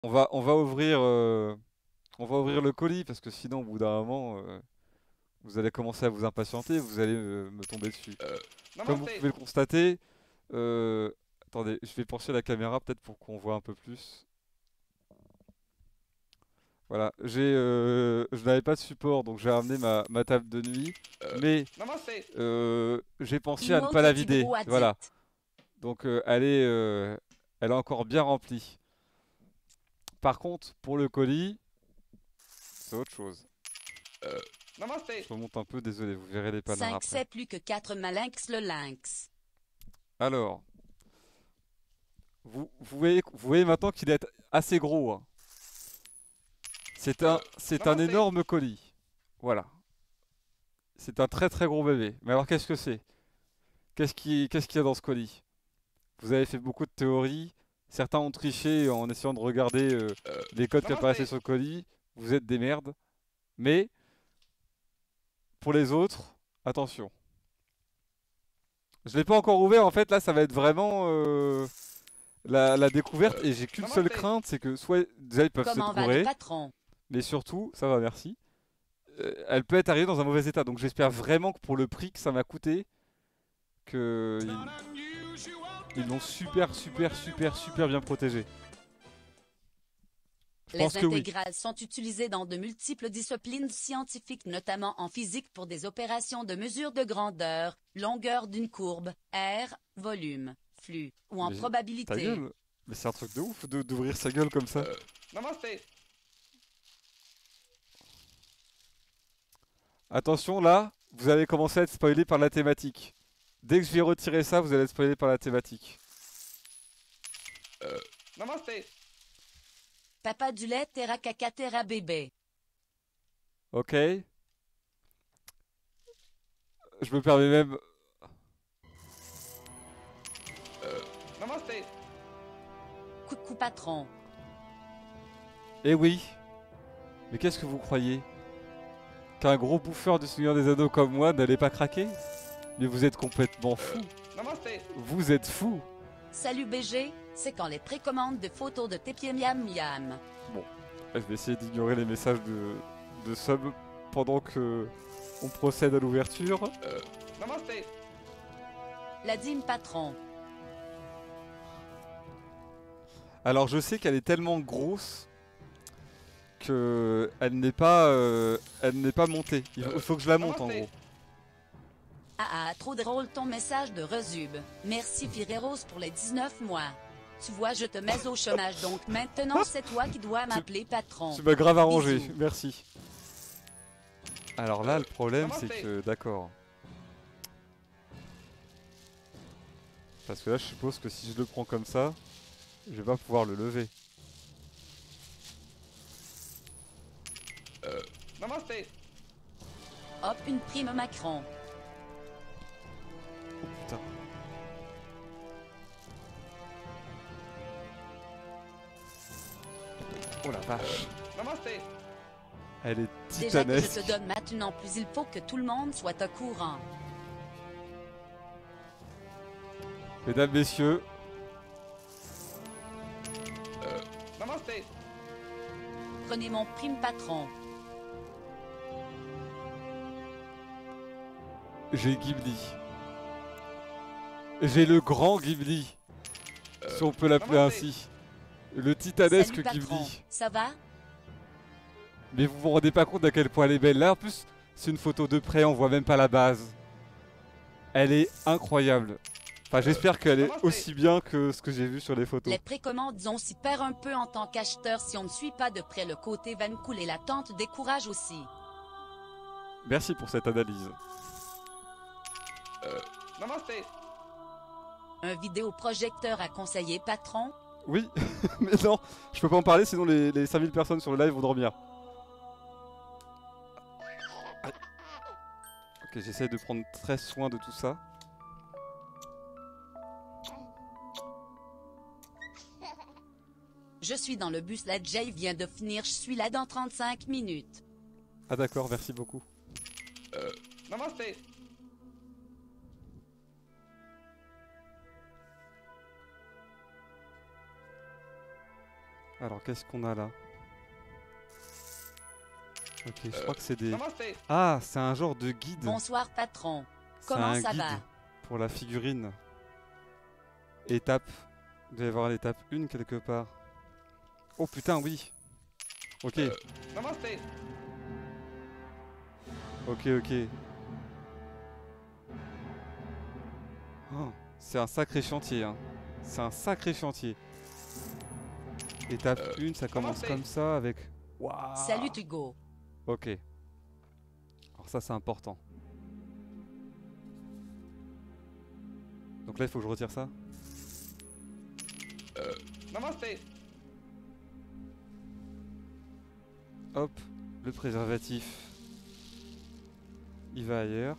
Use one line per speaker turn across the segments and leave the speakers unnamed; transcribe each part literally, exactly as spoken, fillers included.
On va, on va ouvrir, euh, on va ouvrir le colis parce que sinon, au bout d'un moment, euh, vous allez commencer à vous impatienter, vous allez euh, me tomber dessus. Comme vous
Namaste.
pouvez le constater, euh, attendez, je vais pencher la caméra peut-être pour qu'on voit un peu plus. Voilà, j'ai, euh, je n'avais pas de support, donc j'ai ramené ma, ma table de nuit, mais
Namaste.
euh, j'ai pensé à ne pas la
Emote
vider.
Hydro
Voilà,
Addict.
donc euh, elle est, euh, elle est encore bien remplie. Par contre, pour le colis, c'est autre chose.
Namaste.
Je remonte un peu, désolé, vous verrez les panards
cinq
après.
c'est plus que quatre malinx le lynx.
Alors, vous, vous voyez, vous voyez maintenant qu'il est assez gros, hein. C'est un, c'est un
Namaste.
énorme colis. Voilà, c'est un très très gros bébé. Mais alors qu'est-ce que c'est? Qu'est-ce qui, qu'est-ce qu'il y a dans ce colis? Vous avez fait beaucoup de théories. Certains ont triché en essayant de regarder euh, les codes qui apparaissaient
Namaste.
sur le colis. Vous êtes des merdes. Mais pour les autres, attention. Je l'ai pas encore ouvert. En fait, là, ça va être vraiment euh, la, la découverte. Et j'ai qu'une seule
Namaste.
crainte, c'est que soit déjà ils peuvent se
Comment va le
gourer,
patron?
mais surtout, ça va, merci. euh, elle peut être arrivée dans un mauvais état. Donc j'espère vraiment que pour le prix que ça m'a coûté, que ils ils l'ont super, super, super, super bien protégé. Je pense
Les
que oui.
intégrales sont utilisées dans de multiples disciplines scientifiques, notamment en physique pour des opérations de mesure de grandeur, longueur d'une courbe, air, volume, flux ou en
Mais ta
probabilité.
gueule. Mais c'est un truc de ouf de- d'ouvrir sa gueule comme ça.
Namaste.
Attention là, vous allez commencer à être spoilé par la thématique. Dès que je vais retirer ça, vous allez être spoilé par la thématique.
Namaste.
Papa du lait, terra caca, terra bébé.
Ok. Je me permets même.
Namaste.
Coucou patron.
Eh oui. Mais qu'est-ce que vous croyez? Qu'un gros bouffeur du Seigneur des Anneaux comme moi n'allait pas craquer? Mais vous êtes complètement fou.
Namaste.
Vous êtes fou.
Salut B G, c'est quand les précommandes de photos de tes pieds miam miam.
Bon, je vais essayer d'ignorer les messages de, de sub pendant que on procède à l'ouverture.
Namaste.
La dîme patron.
Alors je sais qu'elle est tellement grosse que elle n'est pas, euh, elle n'est pas montée. Il faut, faut que je la monte en
Namaste.
gros.
Ah ah, trop drôle ton message de Resub. Merci Fireros pour les dix-neuf mois. Tu vois, je te mets au chômage, donc maintenant c'est toi qui dois m'appeler patron.
Tu m'as grave arrangé,
Bisous.
merci. Alors là, le problème c'est
Namaste.
que, d'accord. Parce que là, je suppose que si je le prends comme ça, je vais pas pouvoir le lever.
Namaste.
Hop, une prime Macron.
Oh putain. Oh la vache.
Namaste.
Elle est
Déjà que je
titanesque.
te donne maintenant plus, il faut que tout le monde soit au courant.
Mesdames, messieurs,
Namaste.
Prenez mon prime patron.
j'ai Ghibli. J'ai le grand Ghibli, si on peut l'appeler
Namaste.
ainsi. Le
Salut
titanesque
patron.
Ghibli.
Ça va?
Mais vous vous rendez pas compte à quel point elle est belle. Là, en plus, c'est une photo de près, on voit même pas la base. Elle est incroyable. Enfin, j'espère qu'elle est
Namaste.
aussi bien que ce que j'ai vu sur les photos.
Les précommandes on s'y perd un peu en tant qu'acheteur si on ne suit pas de près le côté van cool et l'attente décourage aussi.
Merci pour cette analyse.
Namaste.
Un vidéoprojecteur à conseiller patron?
Oui, mais non, je peux pas en parler sinon les, les cinq mille personnes sur le live vont dormir. Aïe. Ok, j'essaie de prendre très soin de tout ça.
Je suis dans le bus, la Jay vient de finir, je suis là dans trente-cinq minutes.
Ah d'accord, merci beaucoup.
Namaste.
Alors, qu'est-ce qu'on a là? Ok, je
Euh,
crois que c'est des...
Namasté.
Ah, c'est un genre de guide.
Bonsoir patron.
C'est
Comment
un
ça
guide
va?
pour la figurine. Étape. Il doit y avoir l'étape un quelque part. Oh putain, oui. Ok,
Euh, Namasté.
ok, ok. Oh, c'est un sacré chantier, hein. C'est un sacré chantier. Étape
Euh,
un, ça commence
commencez.
comme ça avec... Waouh.
Salut Hugo.
Ok. Alors ça, c'est important. Donc là, il faut que je retire ça.
Euh, Namasté.
Hop, le préservatif. Il va ailleurs.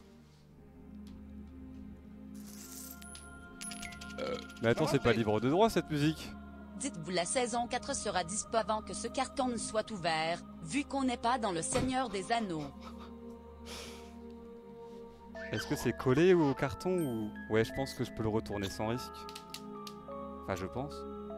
Euh,
Mais attends, c'est pas
Namasté.
libre de droit cette musique.
Dites-vous la saison quatre sera dispo avant que ce carton ne soit ouvert, vu qu'on n'est pas dans le Seigneur des Anneaux.
Est-ce que c'est collé au carton ou... Ouais, je pense que je peux le retourner sans risque. Enfin, je pense.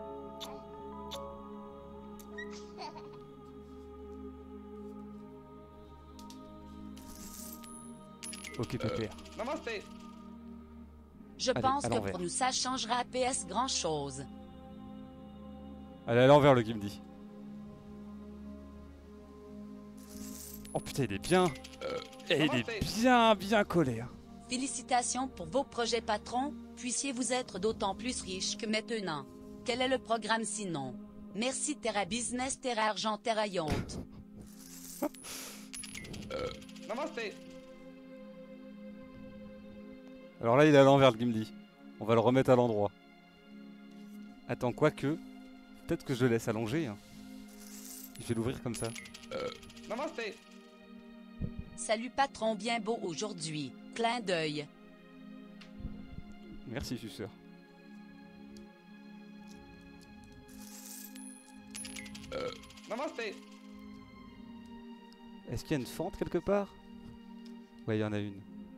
Ok, pépère.
Namasté.
Je
Allez,
pense
à
que
l'envers.
pour nous ça changera à P S grand chose.
Allez, à l'envers le Gimli. Oh putain, il est bien.
Euh,
Et il est
Namasté.
bien, bien collé. hein.
Félicitations pour vos projets patrons, puissiez-vous être d'autant plus riche que maintenant. Quel est le programme sinon? Merci Terra Business, Terra Argent, Terra Yacht.
Euh, Namasté.
Alors là, il est à l'envers le Gimli. On va le remettre à l'endroit. Attends, quoique... Peut-être que je le laisse allonger. hein. Je vais l'ouvrir comme ça.
Euh, Namasté.
Salut patron bien beau aujourd'hui. Clin d'œil.
Merci, suceur.
Euh, Namasté.
Est-ce qu'il y a une fente quelque part? Ouais, il y en a une.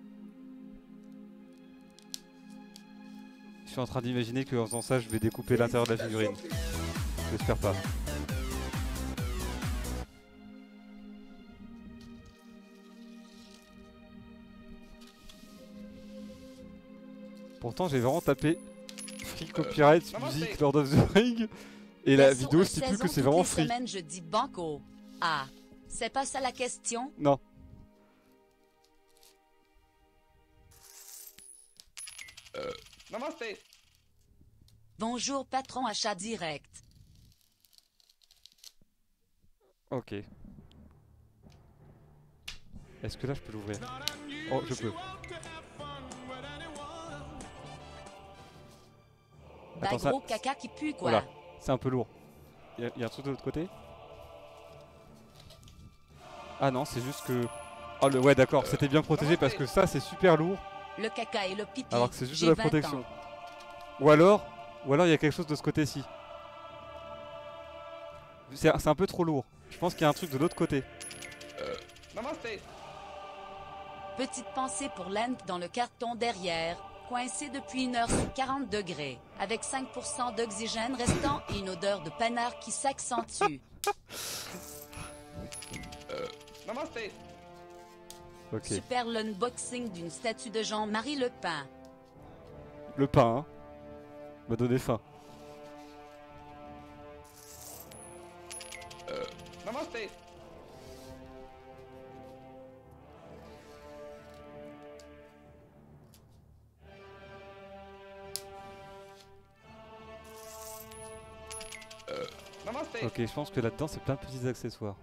Je suis en train d'imaginer qu'en faisant ça, je vais découper l'intérieur de la figurine. J'espère pas. Pourtant, j'ai vraiment tapé Free Copyright
Euh,
Music
Namasté.
Lord of the Ring et la
Mais sur
vidéo
une
stipule
saison,
que c'est
toutes
vraiment
les
free.
semaines, je dis banco. Ah, c'est pas ça la question?
Non.
Euh, Namasté.
Bonjour patron achat direct.
Ok. Est-ce que là, je peux l'ouvrir? Oh, je peux.
Bah
Attends, ça-
gros caca qui pue quoi.
Voilà. C'est un peu lourd. Il y, a- y a un truc de l'autre côté? Ah non, c'est juste que... Oh, le... ouais, d'accord, c'était bien protégé parce que ça, c'est super lourd,
Le caca et le pipi.
alors que c'est juste de
J'ai
la
vingt
protection.
ans.
Ou alors, ou alors il y a quelque chose de ce côté-ci. C'est c'est un peu trop lourd. Je pense qu'il y a un truc de l'autre côté.
Euh, Namasté.
Petite pensée pour Lent dans le carton derrière, coincé depuis une heure sous quarante degrés, avec cinq pour cent d'oxygène restant et une odeur de panard qui s'accentue.
Euh, Namasté.
Ok.
Super l'unboxing d'une statue de Jean-Marie Le Pen.
Le pain, hein, m'a donné faim.
Euh, Namasté. Euh, Namasté.
Ok, je pense que là-dedans, c'est plein de petits accessoires.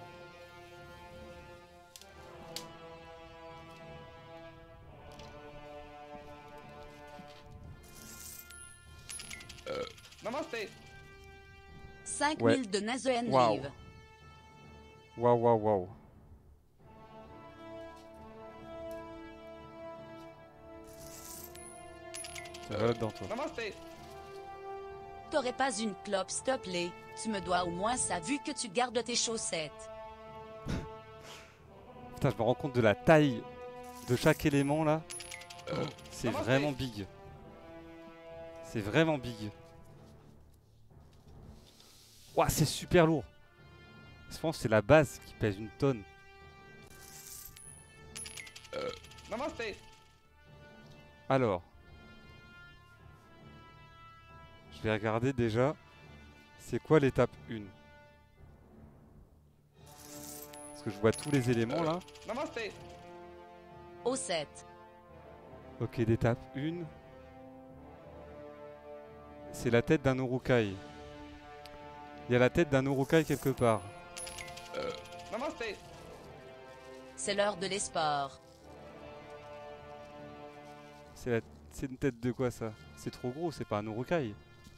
Euh, Namasté.
cinq
Ouais.
mille de Nazoen
Waouh.
Live.
Waouh, waouh, waouh. Ça va là-dedans, toi.
Namasté.
T'aurais pas une clope, s'il te plaît. Tu me dois au moins ça vu que tu gardes tes chaussettes.
Putain, je me rends compte de la taille de chaque élément là.
Euh,
C'est
Namasté.
vraiment big. C'est vraiment big. Ouah, c'est super lourd. Je pense que c'est la base qui pèse une tonne.
Namaste.
Alors. Je vais regarder déjà. C'est quoi l'étape un? Parce que je vois tous les éléments là.
Namaste.
Au sept.
Ok, l'étape un. C'est la tête d'un Urukai. Il y a la tête d'un Urukai quelque part.
Namaste.
C'est l'heure de l'esport.
C'est la... c'est une tête de quoi ça? C'est trop gros, c'est pas un Urukai.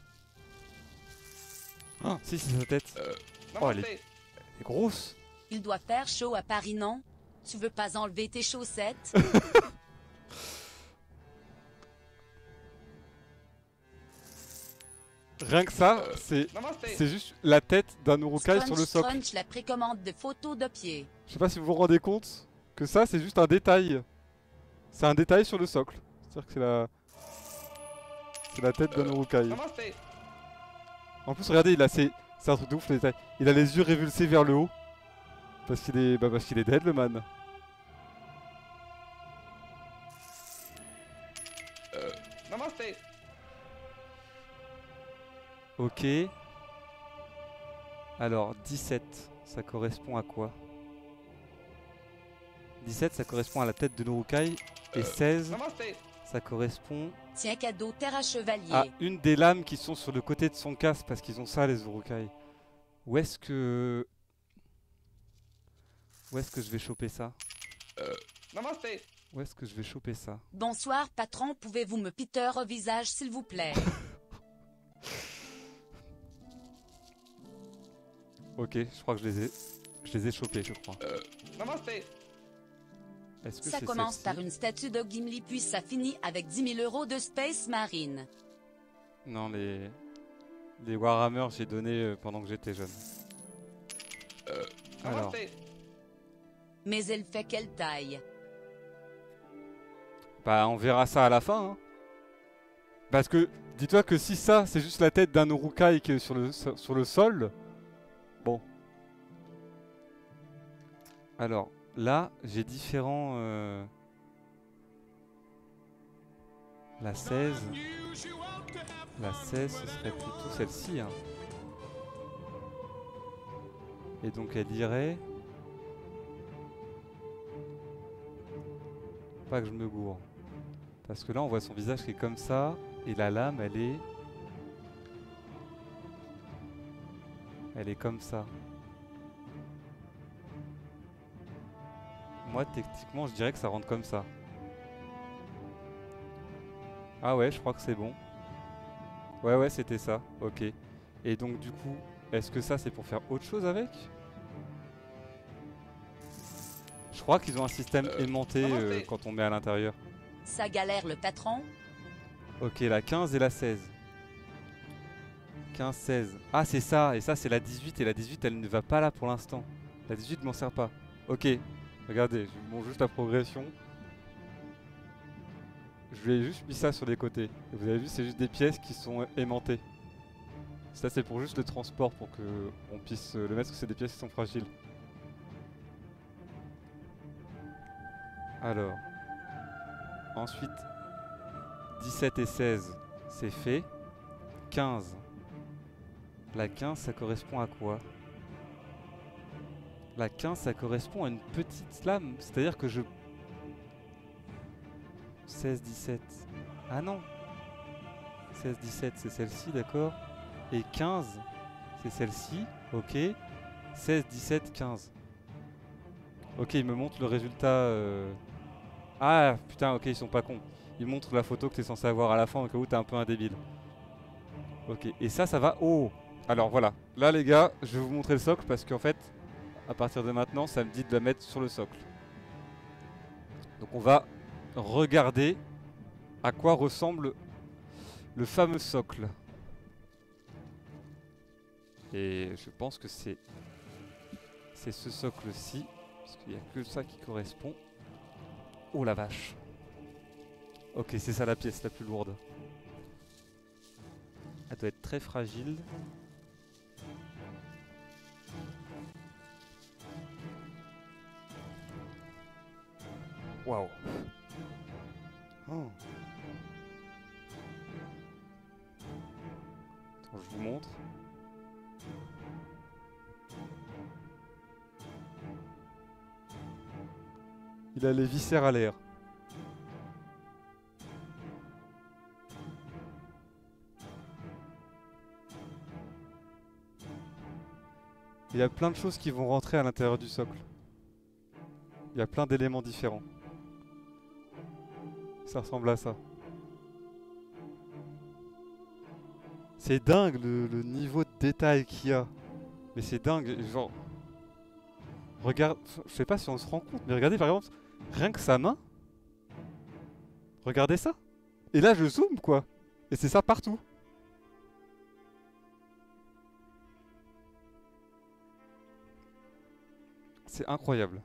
Ah, si, c'est sa tête. Oh, elle est,
Namaste.
elle est grosse.
Il doit faire chaud à Paris, non? Tu veux pas enlever tes chaussettes?
Rien que ça, c'est
Namaste.
c'est juste la tête d'un Urukai sur le
Scrunch,
socle.
scrunch, la précommande de photos de pied.
Je sais pas si vous vous rendez compte que ça, c'est juste un détail. C'est un détail sur le socle. C'est-à-dire que c'est la... C'est la tête d'un Urukai.
Namaste.
En plus, regardez, il a ses... C'est un truc de ouf, les détails. Il a les yeux révulsés vers le haut. Parce qu'il est... Bah, parce qu'il est dead, le man.
Namaste.
Ok. Alors, dix-sept, ça correspond à quoi? dix-sept, ça correspond à la tête de l'Urukai. Et seize,
Namaste.
ça correspond
Tiens, cadeau, terre à chevalier.
à une des lames qui sont sur le côté de son casque. Parce qu'ils ont ça, les Urukai. Où est-ce que... Où est-ce que je vais choper ça?
Namaste.
Où est-ce que je vais choper ça?
Bonsoir, patron, pouvez-vous me piter au visage, s'il vous plaît?
Ok, je crois que je les ai... Je les ai chopés, je crois.
Namaste.
Est-ce que
Ça
c'est
commence
celle-ci?
par une statue de Gimli, puis ça finit avec dix mille euros de Space Marine.
Non, les... Les Warhammer, j'ai donné euh, pendant que j'étais jeune. Alors,
Namaste.
Mais elle fait quelle taille?
bah on verra ça à la fin. Hein. Parce que, dis-toi que si ça, c'est juste la tête d'un Urukai qui est sur le, sur le sol... Bon. Alors, là, j'ai différents... euh, La seize... La seize, ce serait plutôt celle-ci. Hein. Et donc, elle dirait... Pas que je me gourre. Parce que là, on voit son visage qui est comme ça. Et la lame, elle est... Elle est comme ça. Moi, techniquement, je dirais que ça rentre comme ça. Ah ouais, je crois que c'est bon. Ouais, ouais, c'était ça. Ok. Et donc, du coup, est-ce que ça, c'est pour faire autre chose avec? Je crois qu'ils ont un système aimanté euh, quand on met à l'intérieur.
Ça galère le patron?
Ok, la quinze et la seize. quinze, seize. Ah, c'est ça. Et ça, c'est la dix-huit. Et la dix-huit, elle ne va pas là pour l'instant. La dix-huit ne m'en sert pas. Ok. Regardez, je vous montre juste la progression. Je lui ai juste mis ça sur les côtés. Et vous avez vu, c'est juste des pièces qui sont aimantées. Ça, c'est pour juste le transport, pour qu'on puisse le mettre, parce que c'est des pièces qui sont fragiles. Alors. Ensuite, dix-sept et seize, c'est fait. quinze. La quinze, ça correspond à quoi? La quinze, ça correspond à une petite lame. C'est-à-dire que je... seize, dix-sept. Ah non. seize, dix-sept, c'est celle-ci, d'accord. Et quinze, c'est celle-ci. Ok. seize, dix-sept, quinze. Ok, il me montre le résultat... Euh... Ah, putain, ok, ils sont pas cons. Ils montrent la photo que t'es censé avoir à la fin, au cas où t'es un peu un débile. Ok, et ça, ça va... Oh! Alors voilà. Là, les gars, je vais vous montrer le socle, parce qu'en fait... À partir de maintenant, ça me dit de la mettre sur le socle. Donc on va regarder à quoi ressemble le fameux socle. Et je pense que c'est c'est ce socle-ci, parce qu'il n'y a que ça qui correspond. Oh la vache. Ok, c'est ça la pièce la plus lourde. Elle doit être très fragile. Waouh. Oh. Attends, je vous montre. Il a les viscères à l'air. Il y a plein de choses qui vont rentrer à l'intérieur du socle. Il y a plein d'éléments différents. Ça ressemble à ça. C'est dingue le, le niveau de détail qu'il y a. Mais c'est dingue, genre... Regarde, je sais pas si on se rend compte, mais regardez par exemple, rien que sa main. Regardez ça. Et là je zoome quoi. Et c'est ça partout. C'est incroyable.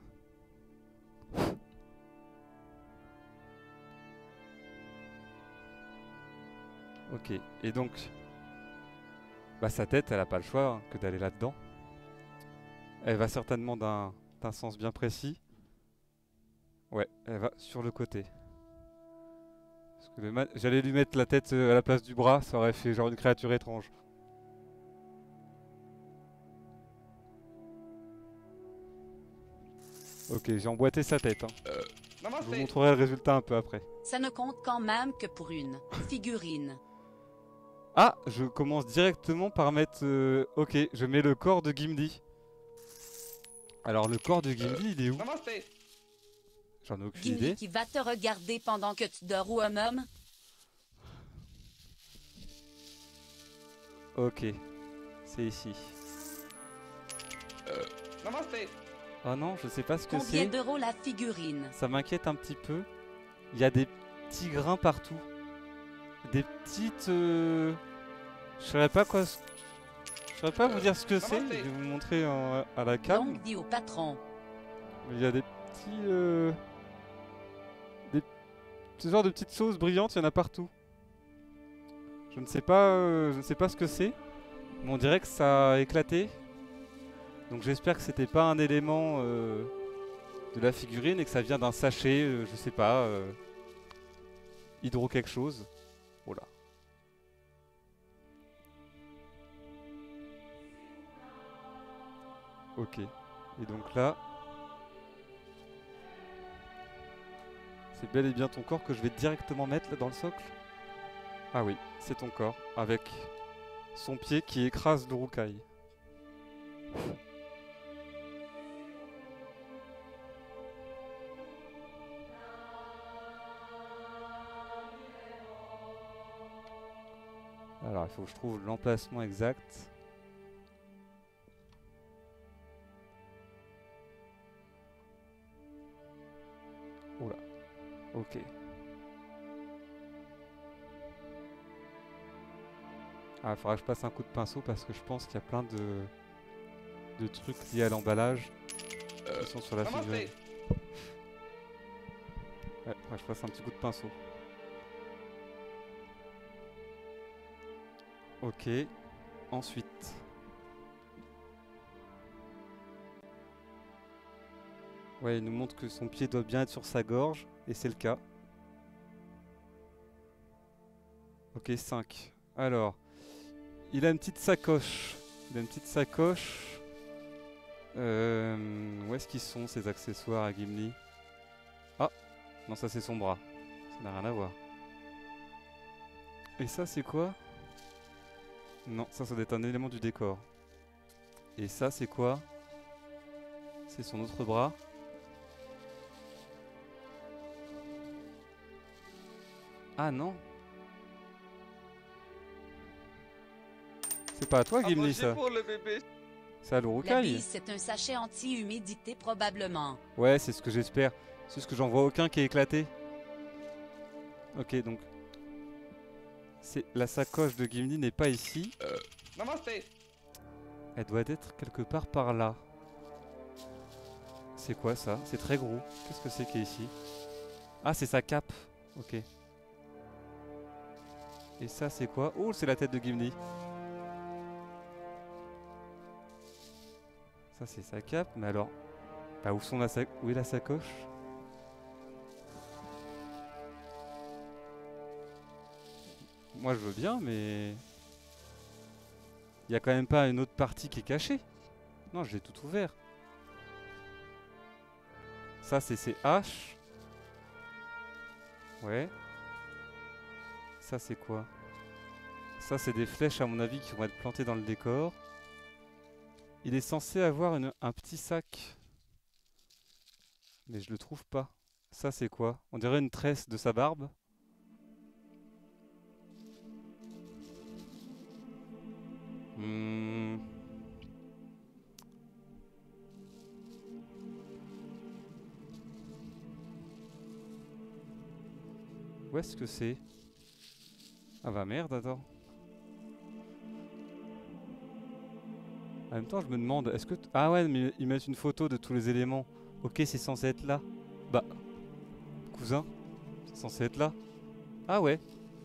Ok, et donc, bah sa tête, elle a pas le choix hein, que d'aller là-dedans. Elle va certainement d'un d'un sens bien précis. Ouais, elle va sur le côté. Parce que le ma- J'allais lui mettre la tête euh, à la place du bras, ça aurait fait genre une créature étrange. Ok, j'ai emboîté sa tête. Hein. Je vous
Namasté.
montrerai le résultat un peu après.
Ça ne compte quand même que pour une figurine.
Ah, je commence directement par mettre... euh, ok, je mets le corps de Gimli. Alors le corps de Gimli, il est où?
Namasté.
J'en ai aucune
Gimli
idée.
qui va te regarder pendant que tu dors ou un homme.
Ok, c'est ici.
Namasté.
Oh non, je sais pas ce que
Combien
c'est.
d'euros la figurine?
Ça m'inquiète un petit peu. Il y a des petits grains partout. Des petites... euh, Je saurais pas quoi... ce- Je saurais pas vous dire ce que c'est. Je vais vous montrer en- à la cam.
Longue vie au patron.
Mais il y a des petits... euh, Des... Ce genre de petites sauces brillantes, il y en a partout. Je ne sais pas, euh, je ne sais pas ce que c'est. Mais on dirait que ça a éclaté. Donc j'espère que c'était pas un élément euh, de la figurine et que ça vient d'un sachet, euh, je sais pas, euh, hydro quelque chose. Oh là. Ok. Et donc là, c'est bel et bien ton corps que je vais directement mettre là dans le socle. Ah oui, c'est ton corps avec son pied qui écrase l'urukai. Alors, il faut que je trouve l'emplacement exact. Oula. Ok. Ah, il faudra que je passe un coup de pinceau parce que je pense qu'il y a plein de, de trucs liés à l'emballage qui sont sur la figurine.
Namasté.
Ouais, faudra que je passe un petit coup de pinceau. Ok. Ensuite. Ouais, il nous montre que son pied doit bien être sur sa gorge, et c'est le cas. Ok, cinq. Alors, il a une petite sacoche. Il a une petite sacoche. Euh, où est-ce qu'ils sont ces accessoires à Gimli? Ah, non, ça c'est son bras. Ça n'a rien à voir. Et ça c'est quoi? Non, ça ça doit être un élément du décor. Et ça c'est quoi? C'est son autre bras. Ah non. C'est pas à toi
À
Gimli
manger
ça.
pour le bébé.
C'est à
La
l'urukai.
bise, c'est un sachet anti-humidité probablement.
Ouais, c'est ce que j'espère. C'est ce que j'en vois aucun qui est éclaté. Ok, donc... c'est la sacoche de Gimli n'est pas ici.
Namasté.
Elle doit être quelque part par là. C'est quoi ça? C'est très gros. Qu'est-ce que c'est qui est ici? Ah, c'est sa cape. Ok. Et ça, c'est quoi? Oh, c'est la tête de Gimli. Ça, c'est sa cape. Mais alors... Bah, où, sont la sac... où est la sacoche? moi je veux bien, mais... Il y a quand même pas une autre partie qui est cachée. Non, j'ai tout ouvert. Ça, c'est ces haches. Ouais. Ça, c'est quoi? Ça, c'est des flèches, à mon avis, qui vont être plantées dans le décor. Il est censé avoir une, un petit sac. Mais je le trouve pas. Ça, c'est quoi? On dirait une tresse de sa barbe. Hmm. Où est-ce que c'est? Ah bah merde, attends. En même temps, je me demande, est-ce que... Ah ouais, mais ils mettent une photo de tous les éléments. Ok, c'est censé être là. Bah, cousin, c'est censé être là. Ah ouais.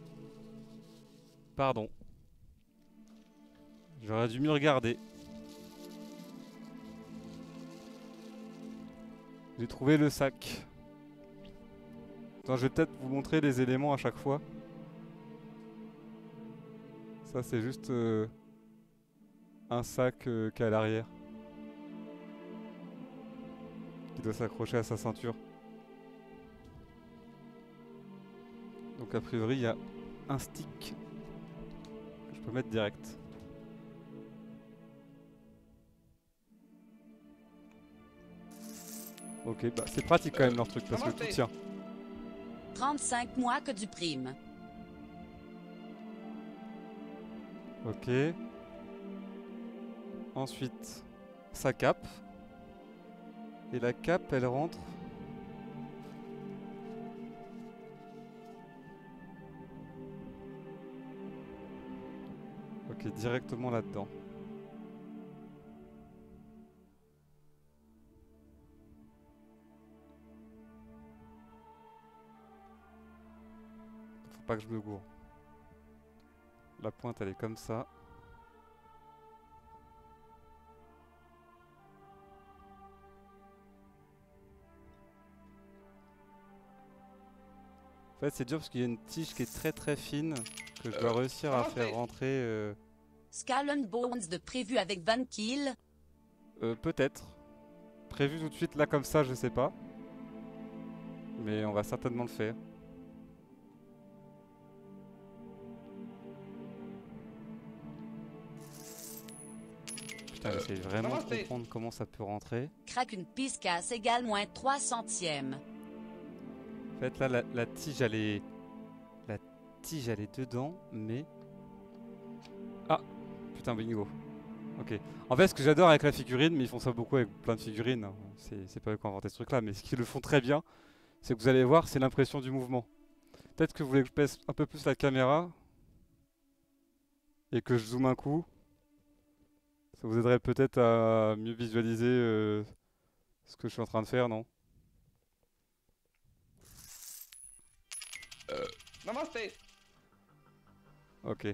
Pardon. J'aurais dû mieux regarder. J'ai trouvé le sac. Attends, je vais peut-être vous montrer les éléments à chaque fois. Ça, c'est juste euh, un sac euh, qui est à l'arrière. Qui doit s'accrocher à sa ceinture. Donc a priori, il y a un stick que je peux mettre direct. Ok, bah c'est pratique quand même leur truc parce que tout tient.
trente-cinq mois que du prime.
Ok. Ensuite, sa cape. Et la cape, elle rentre. Ok, directement là-dedans. Faut pas que je me gourre. La pointe, elle est comme ça. En fait, c'est dur parce qu'il y a une tige qui est très très fine que je dois réussir à faire rentrer. Euh...
Skull and Bones de prévu avec Van Kiel.
Euh, Peut-être. Prévu tout de suite là comme ça, je sais pas. Mais on va certainement le faire. Putain, j'essaie vraiment de comprendre comment ça peut rentrer.
Craque une piscasse égale moins trois centièmes.
En fait, là, la, la tige, elle est... La tige, elle est dedans, mais... Ah! Putain, bingo. Ok. En fait, ce que j'adore avec la figurine, mais ils font ça beaucoup avec plein de figurines, hein. C'est pas eux qui ont inventé ce truc-là, mais ce qu'ils le font très bien, c'est que vous allez voir, c'est l'impression du mouvement. Peut-être que vous voulez que je pèse un peu plus la caméra, et que je zoome un coup. Ça vous aiderait peut-être à mieux visualiser euh, ce que je suis en train de faire, non?
Euh. Namasté.
Ok.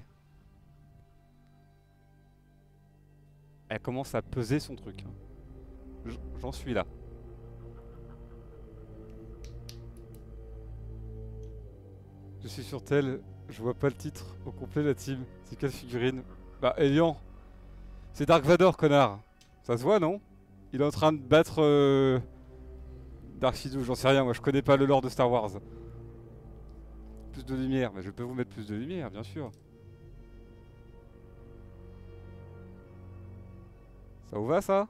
Elle commence à peser son truc. J'en suis là. Je suis sur tel, je vois pas le titre au complet la team. C'est quelle figurine? Bah Elian. C'est Dark Vador, connard. Ça se voit, non? Il est en train de battre euh... Dark Sidious, j'en sais rien, moi je connais pas le lore de Star Wars. Plus de lumière, mais je peux vous mettre plus de lumière, bien sûr. Ça vous va, ça?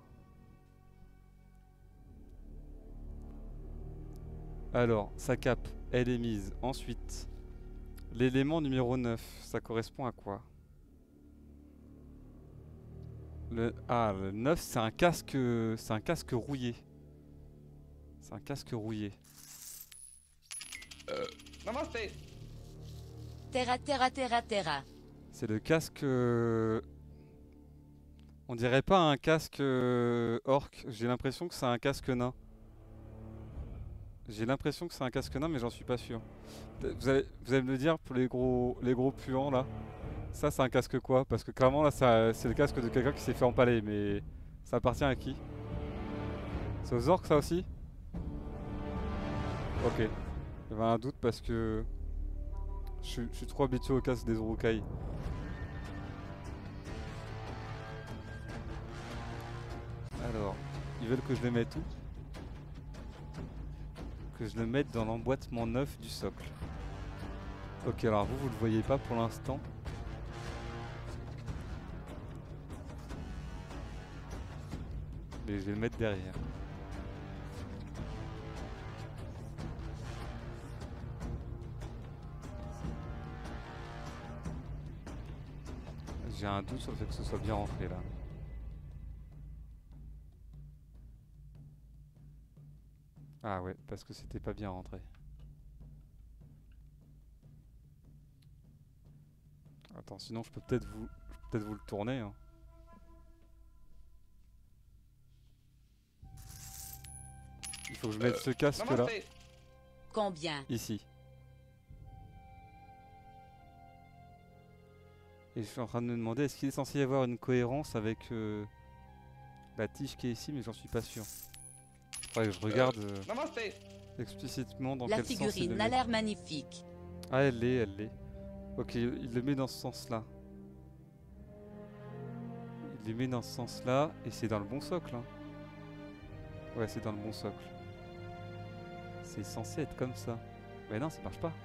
Alors, sa cape, elle est mise. Ensuite, l'élément numéro neuf, ça correspond à quoi? Le, ah, le neuf, c'est un casque, c'est un casque rouillé. C'est un casque rouillé.
Euh. Namasté.
Terra, terra, terra, terra.
C'est le casque... euh, On dirait pas un casque euh, orc. J'ai l'impression que c'est un casque nain. J'ai l'impression que c'est un casque nain, mais j'en suis pas sûr. Vous allez, vous allez me le dire pour les gros, les gros puants là. Ça, c'est un casque quoi? Parce que clairement là, ça- c'est le casque de quelqu'un qui s'est fait empaler, mais ça appartient à qui? C'est aux orques ça aussi? Ok. J'avais un doute parce que Je, suis- je suis trop habitué au casque des Urukai. Alors, ils veulent que je les mette où? Que je le mette dans l'emboîtement neuf du socle. Ok, alors vous, vous le voyez pas pour l'instant. Mais je vais le mettre derrière. J'ai un doute sur le fait que ce soit bien rentré là. Ah ouais, parce que c'était pas bien rentré. Attends, sinon je peux peut-être vous, je peux peut-être vous le tourner. Hein. Il faut que je mette ce casque là,
Namaste.
Combien?
ici. Et je suis en train de me demander, est-ce qu'il est censé y avoir une cohérence avec euh, la tige qui est ici, mais j'en suis pas sûr. Faudrait que je regarde euh,
Namaste.
explicitement dans
La
quel sens il le
figurine
met.
a l'air magnifique.
Ah, elle l'est, elle l'est. Ok, il le met dans ce sens-là. Il le met dans ce sens-là, et c'est dans le bon socle. Hein. Ouais, c'est dans le bon socle. C'est censé être comme ça. Mais non, ça marche pas.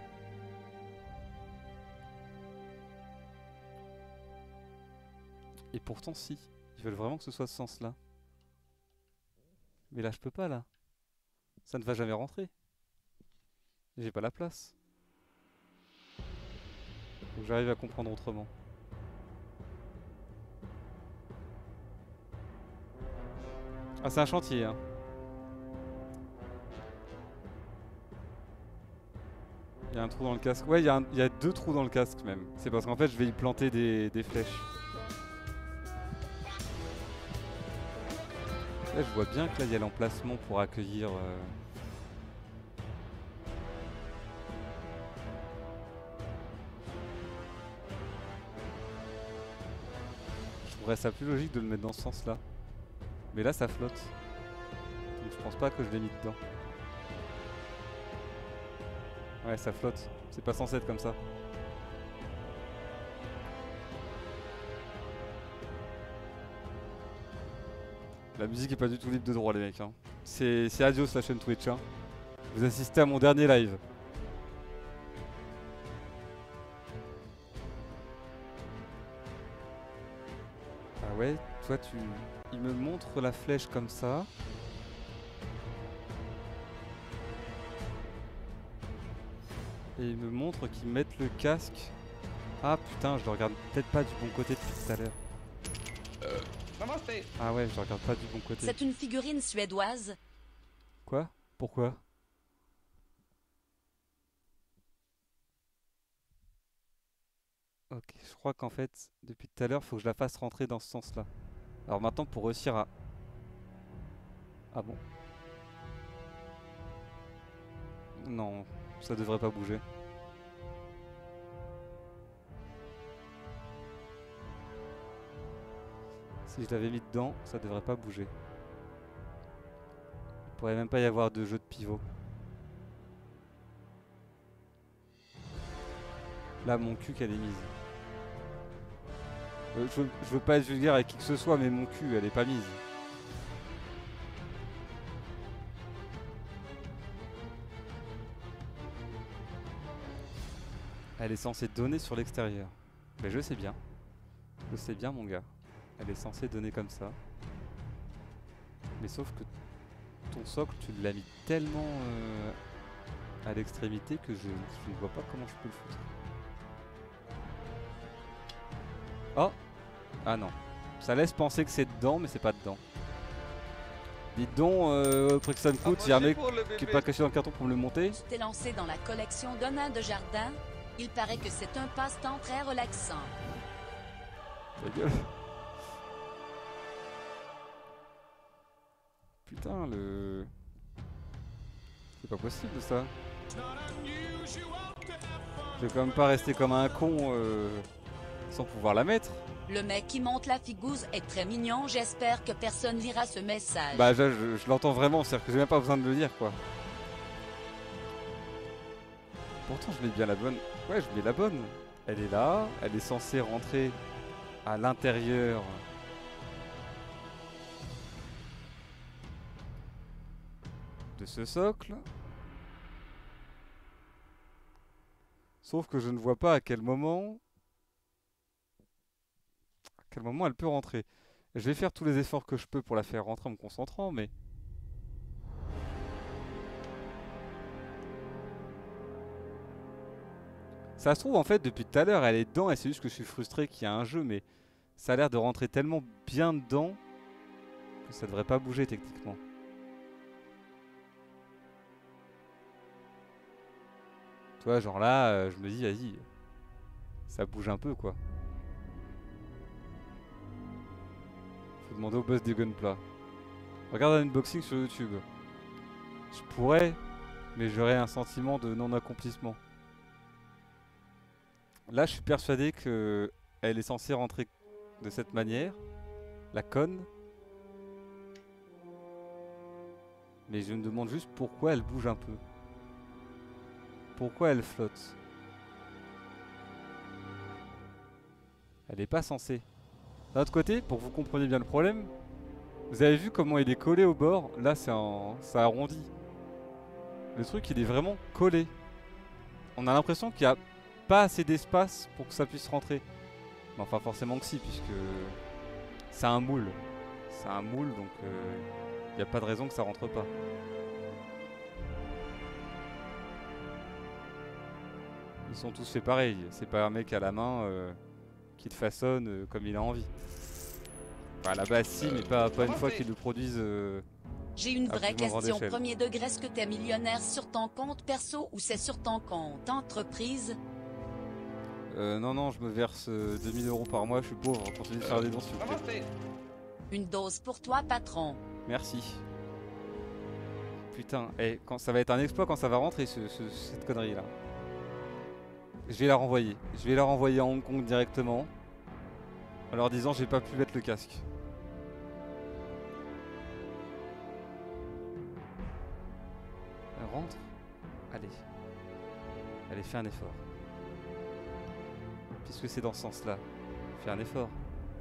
Et pourtant, si. Ils veulent vraiment que ce soit ce sens-là. Mais là, je peux pas, là. Ça ne va jamais rentrer. J'ai pas la place. Faut que j'arrive à comprendre autrement. Ah, c'est un chantier, hein. Il y a un trou dans le casque. Ouais, il y, a un- il y a deux trous dans le casque même. C'est parce qu'en fait, je vais y planter des, des flèches. Là, je vois bien que là, il y a l'emplacement pour accueillir... euh, Je trouverais ça plus logique de le mettre dans ce sens-là. Mais là, ça flotte. Donc je pense pas que je l'ai mis dedans. Ouais, ça flotte. C'est pas censé être comme ça. La musique est pas du tout libre de droit, les mecs. Hein. C'est c'est adios la chaîne Twitch. Hein. Vous assistez à mon dernier live. Ah ouais, toi tu... Il me montre la flèche comme ça. Et il me montre qu'ils mettent le casque. Ah putain, je le regarde peut-être pas du bon côté depuis tout à l'heure.
Namaste.
Ah ouais, je le regarde pas du bon côté.
C'est une figurine suédoise.
Quoi? Pourquoi? Ok, je crois qu'en fait, depuis tout à l'heure, faut que je la fasse rentrer dans ce sens-là. Alors maintenant, pour réussir à... Ah bon? Non, ça devrait pas bouger. Si je l'avais mis dedans, ça devrait pas bouger. Il pourrait même pas y avoir de jeu de pivot. Là, mon cul qu'elle est mise. Euh, je, veux, je veux pas être vulgaire avec qui que ce soit, mais mon cul, elle est pas mise. Elle est censée donner sur l'extérieur. Mais je sais bien. Je sais bien, mon gars. Elle est censée donner comme ça. Mais sauf que ton socle, tu l'as mis tellement euh, à l'extrémité que je, je ne vois pas comment je peux le foutre. Oh! Ah non. Ça laisse penser que c'est dedans, mais c'est pas dedans. Dites donc, euh, au prix que ça me coûte, il y a un mec
Pour le
qui est
bébé.
pas caché dans le carton pour me le monter.
Tu t'es lancé dans la collection Donnant de Jardin. Il paraît que c'est un passe-temps très relaxant.
Ta gueule. Putain, le... C'est pas possible ça. Je vais quand même pas rester comme un con euh, sans pouvoir la mettre.
Le mec qui monte la figouze est très mignon. J'espère que personne lira ce message.
Bah je, je- je l'entends vraiment, c'est-à-dire que j'ai même pas besoin de le dire quoi. Pourtant, je mets bien la bonne. Ouais, je mets la bonne. Elle est là. Elle est censée rentrer à l'intérieur. De ce socle. Sauf que je ne vois pas à quel moment... À quel moment elle peut rentrer. Je vais faire tous les efforts que je peux pour la faire rentrer en me concentrant, mais... Ça se trouve, en fait, depuis tout à l'heure, elle est dedans et c'est juste que je suis frustré qu'il y a un jeu, mais ça a l'air de rentrer tellement bien dedans que ça devrait pas bouger techniquement. Tu vois, genre là, euh, je me dis, vas-y, ça bouge un peu, quoi. Faut demander au boss des Gunpla. Regarde un unboxing sur YouTube. Je pourrais, mais j'aurais un sentiment de non-accomplissement. Là, je suis persuadé que elle est censée rentrer de cette manière, la conne. Mais je me demande juste pourquoi elle bouge un peu. Pourquoi elle flotte? Elle n'est pas censée. D'un autre côté, pour que vous compreniez bien le problème, vous avez vu comment il est collé au bord? Là, c'est un... ça arrondit. Le truc, il est vraiment collé. On a l'impression qu'il n'y a pas assez d'espace pour que ça puisse rentrer. Mais enfin, forcément que si, puisque c'est un moule. C'est un moule, donc il euh, n'y a pas de raison que ça rentre pas. Ils sont tous faits pareil. C'est pas un mec à la main euh, qui te façonne euh, comme il a envie. Enfin, à la base, si, mais pas, pas une fois qu'ils le produisent. Euh,
J'ai une vraie question. Premier degré, est-ce que t'es millionnaire sur ton compte perso ou c'est sur ton compte entreprise?
Euh, non, non, je me verse euh, deux mille euros par mois, je suis pauvre, continue de faire des dons s'il vous plaît.
Une dose pour toi, patron.
Merci. Putain, eh, quand, ça va être un exploit quand ça va rentrer, ce, ce, cette connerie là. Je vais la renvoyer. Je vais la renvoyer à Hong Kong directement. En leur disant j'ai pas pu mettre le casque. Elle rentre. Allez. Allez, fais un effort. Puisque c'est dans ce sens-là. Fais un effort.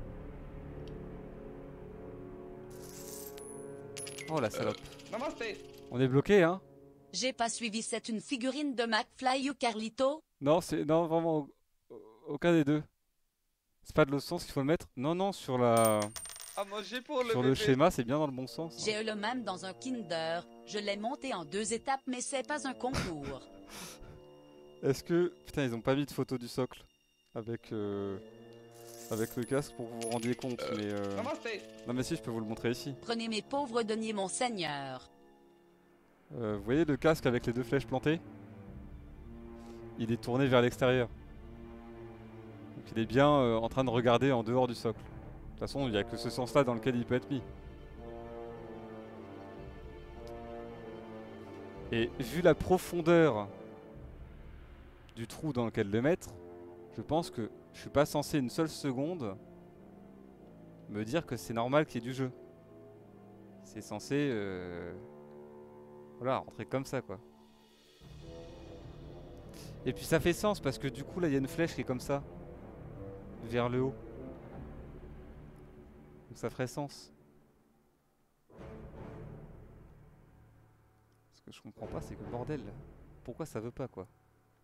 Oh la salope.
Namaste.
On est bloqué, hein?
J'ai pas suivi, c'est une figurine de McFly ou Carlito?
Non, c'est non vraiment aucun des deux. C'est pas de l'autre sens qu'il faut le mettre. Non, non, sur la
À manger pour le
sur
bébé.
le schéma, c'est bien dans le bon sens.
J'ai eu le même dans un Kinder. Je l'ai monté en deux étapes, mais c'est pas un concours.
Est-ce que putain, ils ont pas mis de photo du socle avec euh, avec le casque pour que vous vous rendiez compte,
Euh,
mais euh...
Namaste.
non mais si, je peux vous le montrer ici.
Prenez mes pauvres deniers, mon seigneur.
Euh, vous voyez le casque avec les deux flèches plantées? Il est tourné vers l'extérieur. Donc il est bien euh, en train de regarder en dehors du socle. De toute façon, il n'y a que ce sens-là dans lequel il peut être mis. Et vu la profondeur du trou dans lequel le mettre, je pense que je suis pas censé une seule seconde me dire que c'est normal qu'il y ait du jeu. C'est censé... Euh... Voilà, rentrer comme ça quoi. Et puis ça fait sens parce que du coup là il y a une flèche qui est comme ça. Vers le haut. Donc ça ferait sens. Ce que je comprends pas c'est que bordel. Pourquoi ça veut pas quoi?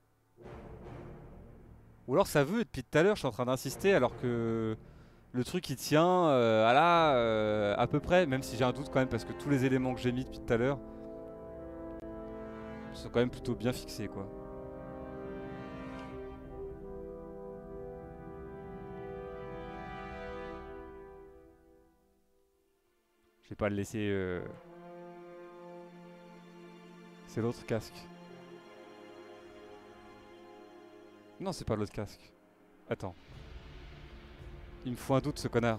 Ou alors ça veut et depuis tout à l'heure je suis en train d'insister alors que le truc il tient euh, à là euh, à peu près. Même si j'ai un doute quand même parce que tous les éléments que j'ai mis depuis tout à l'heure sont quand même plutôt bien fixés quoi. Je vais pas le laisser... Euh... C'est l'autre casque. Non, c'est pas l'autre casque. Attends. Il me faut un doute ce connard.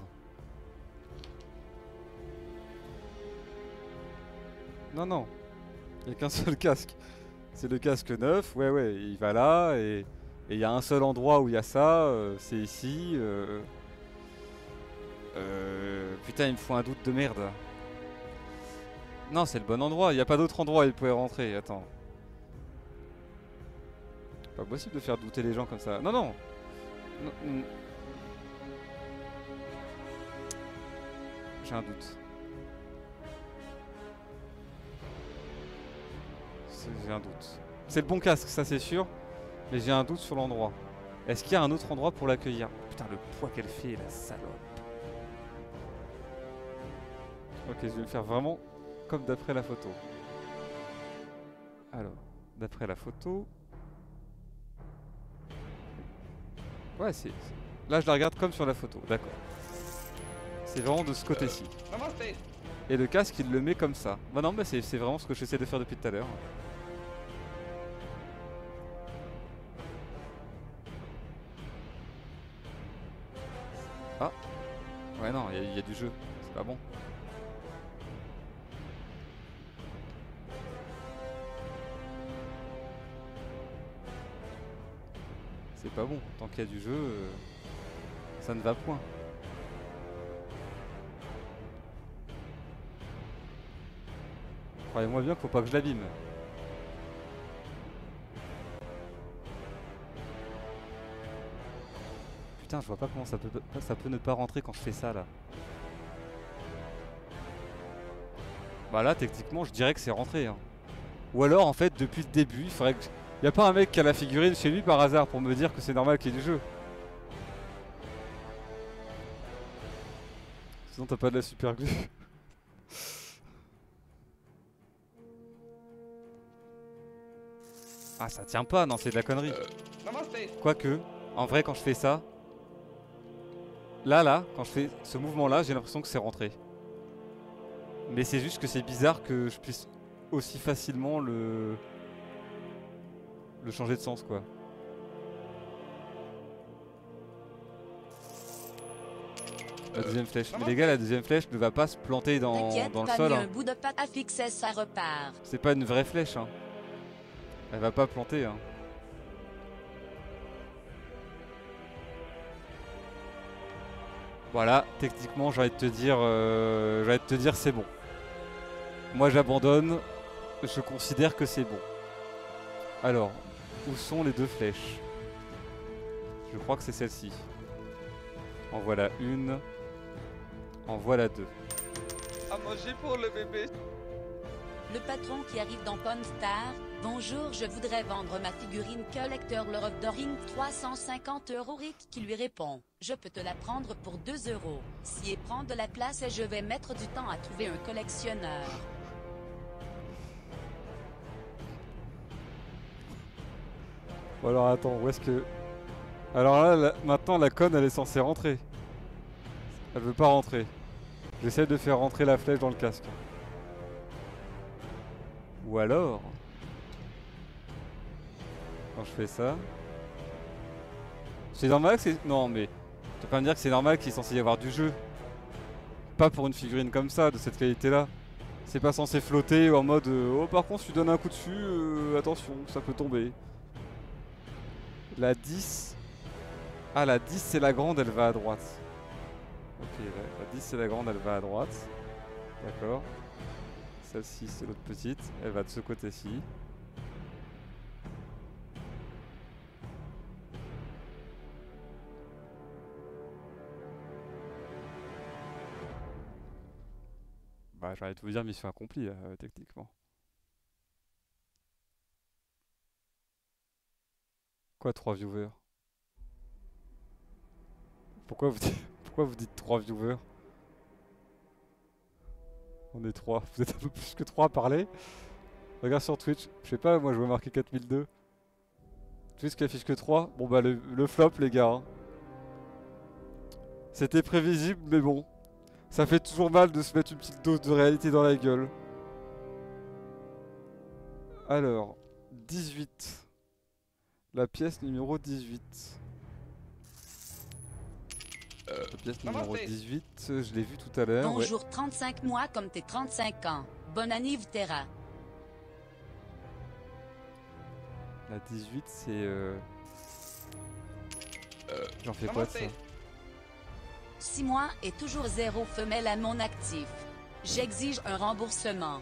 Non, non. Il n'y a qu'un seul casque. C'est le casque neuf. Ouais, ouais. Il va là et il y a un seul endroit où il y a ça. Euh, c'est ici. Euh... Euh... Putain, il me faut un doute de merde. Non, c'est le bon endroit. Il n'y a pas d'autre endroit où il pouvait rentrer. Attends. Pas possible de faire douter les gens comme ça. Non, non. Non, non. J'ai un doute. C'est- J'ai un doute. C'est le bon casque, ça c'est sûr. Mais j'ai un doute sur l'endroit. Est-ce qu'il y a un autre endroit pour l'accueillir? Putain, le poids qu'elle fait, la salope. Ok, je vais le faire vraiment comme d'après la photo. Alors, d'après la photo... Ouais, c'est... c'est- Là, je la regarde comme sur la photo, d'accord. C'est vraiment de ce côté-ci.
Namaste.
Et le casque, il le met comme ça. Bah non, bah c'est c'est vraiment ce que j'essaie de faire depuis tout à l'heure. Ah. Ouais, non, il y, a- il y a du jeu. C'est pas bon. C'est pas bon. Tant qu'il y a du jeu, euh, ça ne va point. Croyez-moi bien qu'il faut pas que je l'abîme. Putain, je vois pas comment ça peut, ça peut ne pas rentrer quand je fais ça là. Bah là, techniquement, je dirais que c'est rentré. Hein. Ou alors, en fait, depuis le début, il faudrait que... Y a pas un mec qui a la figurine chez lui par hasard pour me dire que c'est normal qu'il y ait du jeu. Sinon, t'as pas de la super glue. Ah, ça tient pas, non, c'est de la connerie.
Namaste.
Quoique, en vrai, quand je fais ça, là, là, quand je fais ce mouvement-là, j'ai l'impression que c'est rentré. Mais c'est juste que c'est bizarre que je puisse aussi facilement le... le changer de sens, quoi. La deuxième flèche. Mais les gars, la deuxième flèche ne va pas se planter dans,
T'inquiète,
dans le
t'as
sol.
mis
Hein.
un bout de pâte à fixer, ça repart.
C'est pas une vraie flèche. Hein. Elle va pas planter. Hein. Voilà, techniquement, j'ai envie de te dire, euh, j'ai envie de te dire, c'est bon. Moi, j'abandonne. Je considère que c'est bon. Alors, où sont les deux flèches? Je crois que c'est celle-ci. En voilà une. En voilà deux.
À manger pour le bébé.
Le patron qui arrive dans Pawn Star. Bonjour, je voudrais vendre ma figurine Collector Lord of the Ring trois cent cinquante euros. Rick qui lui répond. Je peux te la prendre pour deux euros. Si elle prend de la place et je vais mettre du temps à trouver un collectionneur.
Bon alors attends, où est-ce que... Alors là, la- maintenant la conne elle est censée rentrer. Elle veut pas rentrer. J'essaie de faire rentrer la flèche dans le casque. Ou alors... Quand je fais ça... C'est normal que c'est... Non mais... Tu peux pas me dire que c'est normal qu'il est censé y avoir du jeu. Pas pour une figurine comme ça, de cette qualité là. C'est pas censé flotter en mode... euh, oh par contre si tu donnes un coup dessus, euh, attention, ça peut tomber. La dix. Ah, la dix c'est la grande, elle va à droite. Ok, la, la dix c'est la grande, elle va à droite. D'accord. Celle-ci c'est l'autre petite, elle va de ce côté-ci. Bah, j'arrête de vous dire mission accomplie, euh, techniquement. Quoi, trois viewers? Pourquoi vous dites, pourquoi vous dites trois viewers? On est trois. Vous êtes un peu plus que trois à parler. Regarde sur Twitch. Je sais pas, moi je vois marquer quatre mille deux. Twitch qui affiche que trois. Bon bah le, le flop les gars. Hein. C'était prévisible mais bon. Ça fait toujours mal de se mettre une petite dose de réalité dans la gueule. Alors, dix-huit. La pièce numéro dix-huit. La pièce numéro
Namaste.
dix-huit, euh, je l'ai vu tout à l'heure. Ouais.
Bonjour trente-cinq mois comme tes trente-cinq ans. Bonne anniversaire.
La dix-huit, c'est... Euh... J'en fais quoi de ça?
Namaste.
six mois et toujours zéro femelle à mon actif. J'exige un remboursement.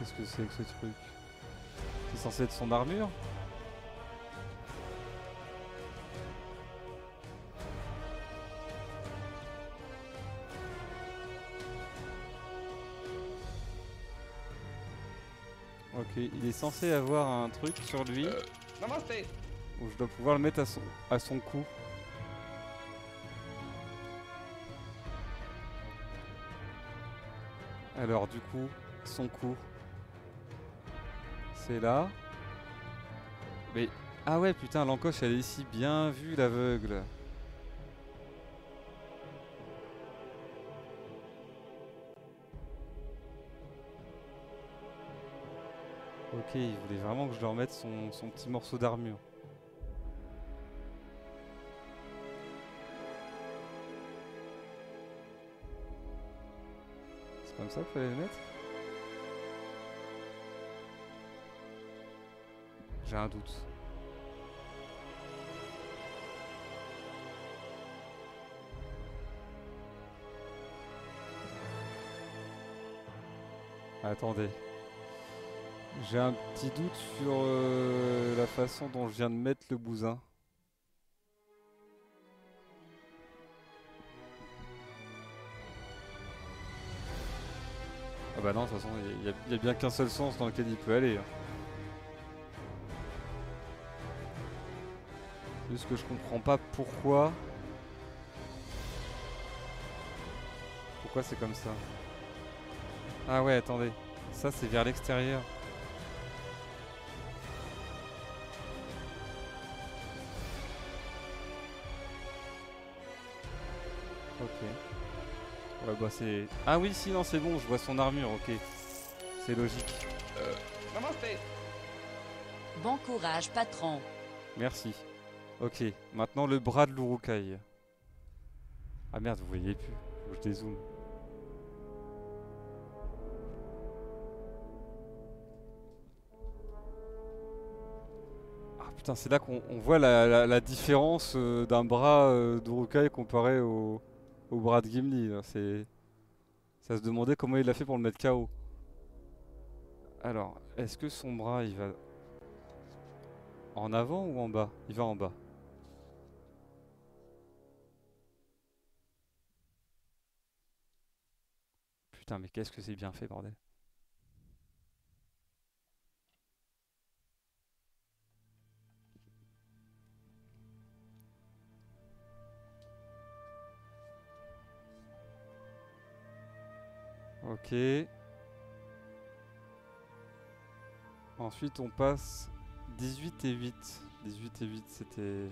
Qu'est-ce que c'est que ce truc? C'est censé être son armure? Ok, il est censé avoir un truc sur lui
Namasté.
où je dois pouvoir le mettre à son, à son cou. Alors du coup, son cou, c'est là. Mais ah ouais putain, l'encoche elle est ici, bien vu l'aveugle. Ok, il voulait vraiment que je leur mette son, son petit morceau d'armure. C'est comme ça qu'il fallait le mettre? J'ai un doute. Attendez. J'ai un petit doute sur euh, la façon dont je viens de mettre le bousin. Ah bah non, de toute façon, il n'y a, a bien qu'un seul sens dans lequel il peut aller. Hein. Juste que je comprends pas pourquoi. Pourquoi c'est comme ça? Ah ouais, attendez. Ça, c'est vers l'extérieur. Ok. Ouais, bah c'est... Ah oui, si, non, c'est bon, je vois son armure, ok. C'est logique.
Euh, Namasté.
Bon courage, patron.
Merci. Ok, maintenant le bras de l'Urukai. Ah merde, vous voyez plus. Faut que je dézoome. Ah putain, c'est là qu'on on voit la, la- la différence euh, d'un bras euh, d'Urukai comparé au, au bras de Gimli. Là. C'est... Ça se demandait comment il a fait pour le mettre K O. Alors, est-ce que son bras il va en avant ou en bas? Il va en bas. Putain, mais qu'est-ce que c'est bien fait, bordel. Ok. Ensuite, on passe dix-huit et huit. dix-huit et huit, c'était...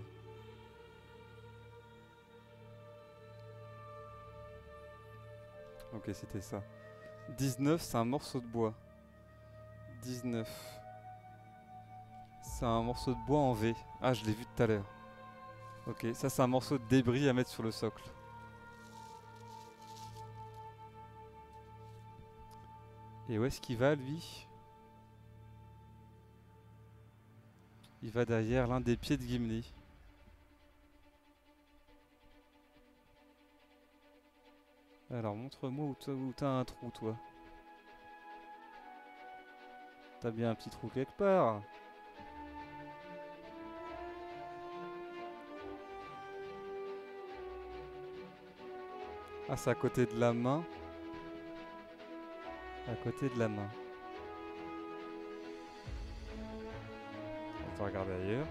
Ok, c'était ça. dix-neuf, c'est un morceau de bois. dix-neuf. C'est un morceau de bois en V. Ah, je l'ai vu tout à l'heure. Ok, ça c'est un morceau de débris à mettre sur le socle. Et où est-ce qu'il va, lui? Il va derrière l'un des pieds de Gimli. Alors, montre-moi où toi- où t'as un trou, toi. T'as bien un petit trou quelque part. Ah, c'est à côté de la main. À côté de la main. On va regarder ailleurs.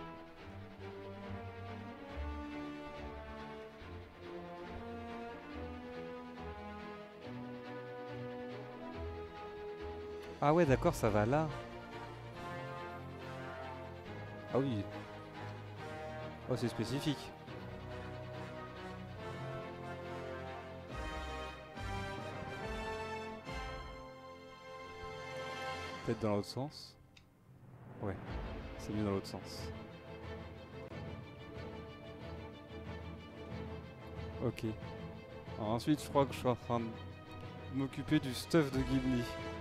Ah ouais, d'accord, ça va là. Ah oui. Oh, c'est spécifique. Peut-être dans l'autre sens. Ouais, c'est mieux dans l'autre sens. Ok. Alors ensuite, je crois que je suis en train de m'occuper du stuff de Gimli.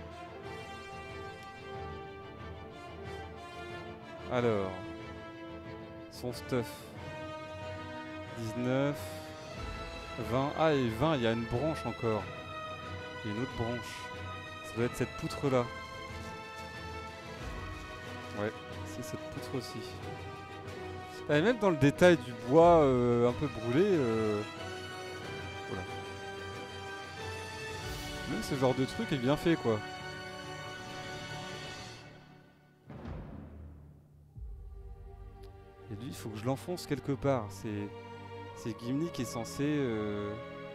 Alors, son stuff. dix-neuf, vingt. Ah, et vingt, il y a une branche encore. Il y a une autre branche. Ça doit être cette poutre-là. Ouais, c'est cette poutre aussi. Et même dans le détail du bois euh, un peu brûlé, euh... voilà. Même ce genre de truc est bien fait quoi. Et lui, il faut que je l'enfonce quelque part. C'est c'est Gimli qui est censé euh...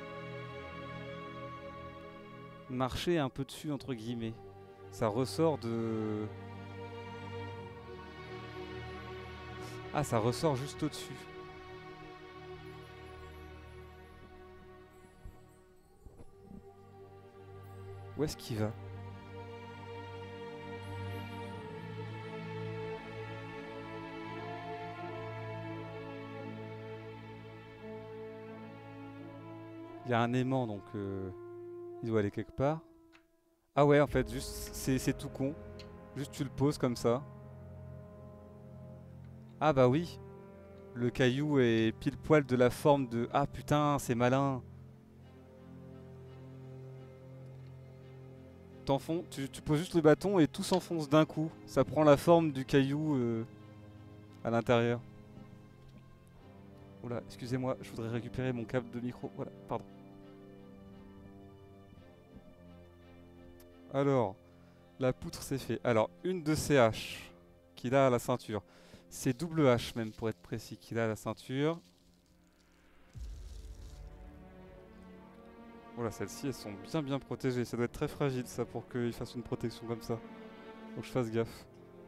marcher un peu dessus entre guillemets. Ça ressort de... Ah, ça ressort juste au-dessus. Où est-ce qu'il va? Il y a un aimant donc euh, il doit aller quelque part. Ah ouais, en fait, juste c'est c'est tout con. Juste tu le poses comme ça. Ah bah oui. Le caillou est pile poil de la forme de... Ah putain, c'est malin. T'enfonces, tu, tu poses juste le bâton et tout s'enfonce d'un coup. Ça prend la forme du caillou euh, à l'intérieur. Oula, excusez-moi, je voudrais récupérer mon câble de micro. Voilà, pardon. Alors, la poutre c'est fait. Alors, une de ces haches qu'il a à la ceinture. C'est double hache même pour être précis qu'il a à la ceinture. Voilà, celles-ci elles sont bien bien protégées. Ça doit être très fragile ça pour qu'il fasse une protection comme ça. Faut que je fasse gaffe.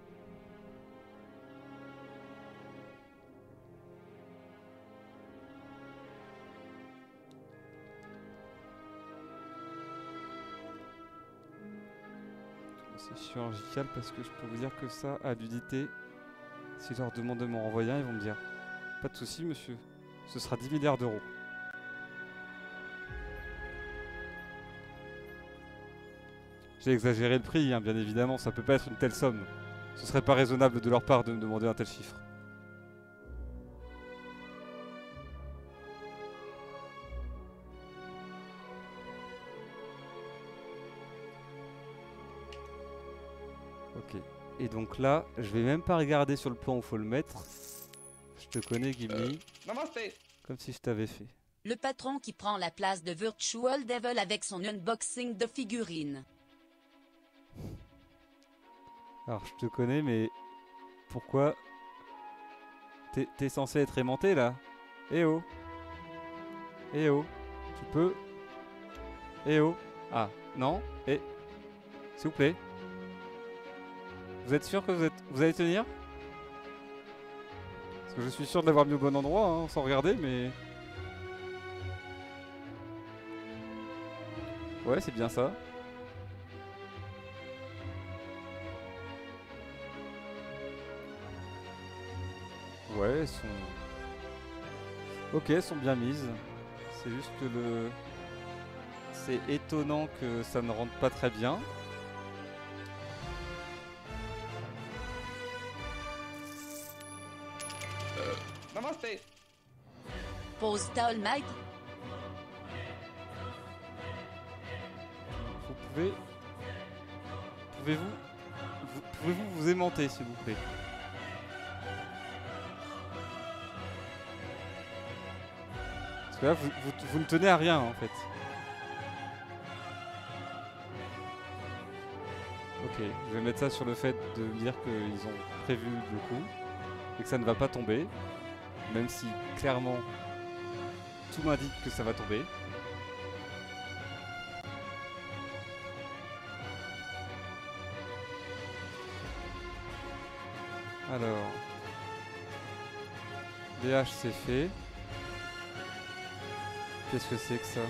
C'est chirurgical parce que je peux vous dire que ça a l'unité. Si je leur demande de m'en renvoyer un, ils vont me dire pas de souci monsieur, ce sera dix milliards d'euros. J'ai exagéré le prix, hein, bien évidemment, ça peut pas être une telle somme. Ce serait pas raisonnable de leur part de me demander un tel chiffre. Ok. Et donc là, je vais même pas regarder sur le plan où faut le mettre. Je te connais, Gimli.
Namaste.
Comme si je t'avais fait.
Le patron qui prend la place de Virtual Devil avec son unboxing de figurines.
Alors, je te connais, mais pourquoi t'es t'es censé être aimanté là? Eh oh. Eh oh. Tu peux. Eh oh. Ah, non. Eh. S'il vous plaît. Vous êtes sûr que vous, êtes... vous allez tenir? Parce que je suis sûr de l'avoir mis au bon endroit, hein, sans regarder, mais... Ouais, c'est bien ça. Ouais, elles sont... Ok, elles sont bien mises. C'est juste que le... C'est étonnant que ça ne rentre pas très bien.
Namaste.
Pose All Might.
Vous pouvez... Pouvez-vous... vous... Pouvez-vous vous aimanter, s'il vous plaît? Parce que là, vous, vous, vous ne tenez à rien, en fait. Ok, je vais mettre ça sur le fait de dire qu'ils ont prévu le coup et que ça ne va pas tomber, même si clairement tout m'indique que ça va tomber. Alors, les haches c'est fait. Qu'est-ce que c'est que ça?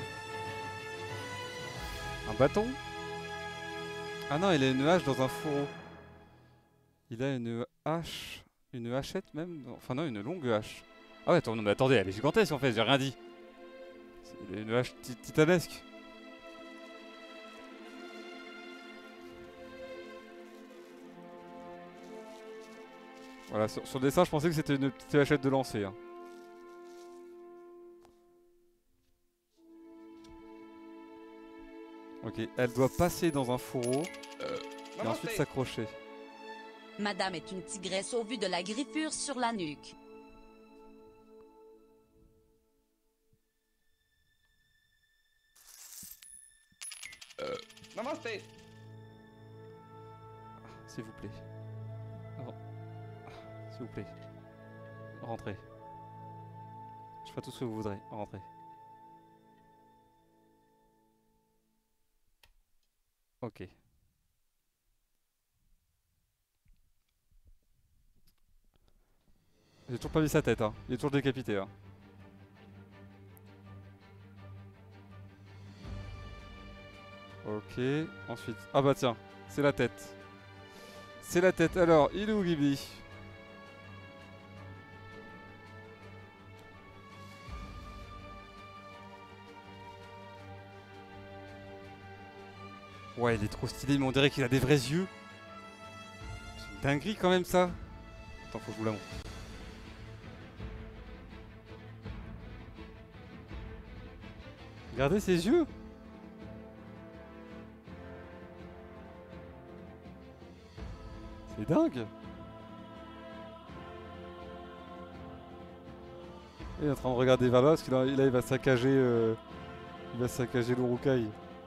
Un bâton? Ah non, il a une hache dans un fourreau. Il a une hache, une hachette même, enfin non, une longue hache. Ah ouais, attends, non mais attendez, elle est gigantesque en fait, j'ai rien dit. C'est une hache ti- titanesque. Voilà, sur, sur le dessin, je pensais que c'était une petite hachette de lancer. Hein. Ok, elle doit passer dans un fourreau et ensuite
Namaste.
s'accrocher.
Madame est une tigresse au vu de la griffure sur la nuque.
Euh, Namasté.
S'il vous plaît. Ren- S'il vous plaît. Rentrez. Je ferai tout ce que vous voudrez. Rentrez. Ok. J'ai toujours pas vu sa tête, hein. Il est toujours décapité, hein. Ok. Ensuite. Ah bah tiens, c'est la tête. C'est la tête. Alors, il est où Ghibli? Ouais, il est trop stylé, mais on dirait qu'il a des vrais yeux. C'est une dinguerie quand même ça. Attends, faut que je vous la montre. Regardez ses yeux. C'est dingue. Il est en train de regarder vers là parce qu'il a- là, il va saccager, euh, il va saccager l'Urukai.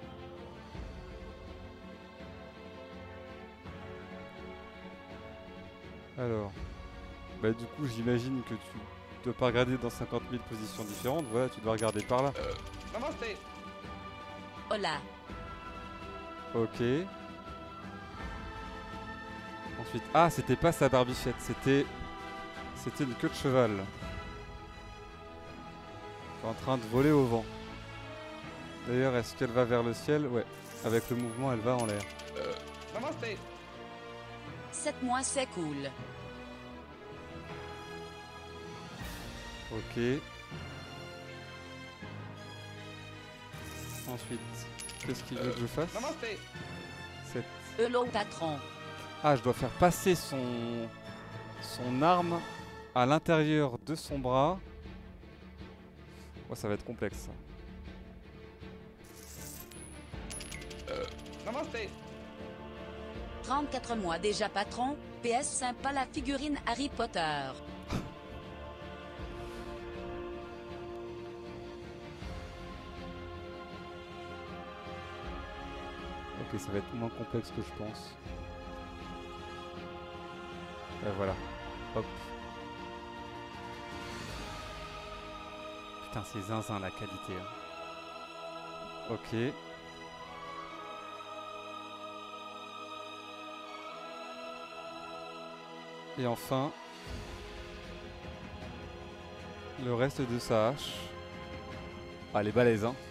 Alors, bah du coup j'imagine que tu dois pas regarder dans cinquante mille positions différentes. Voilà, tu dois regarder par là.
Euh, Namasté.
Hola.
Ok. Ensuite, ah, c'était pas sa barbichette, c'était, c'était une queue de cheval. En train de voler au vent. D'ailleurs, est-ce qu'elle va vers le ciel? Ouais. Avec le mouvement, elle va en l'air.
Euh, Namasté.
Sept mois, c'est cool.
Ok. Ensuite, qu'est-ce qu'il veut que je fasse?
Namasté.
Cette-
Hello, patron.
Ah, je dois faire passer son, son arme à l'intérieur de son bras. Oh, ça va être complexe ça.
Euh, Namasté.
trente-quatre mois déjà, patron. P S sympa la figurine Harry Potter.
Ok, ça va être moins complexe que je pense. Et voilà. Hop. Putain, c'est zinzin la qualité. Hein. Ok. Et enfin, le reste de sa hache. Ah, elle est balèze, hein.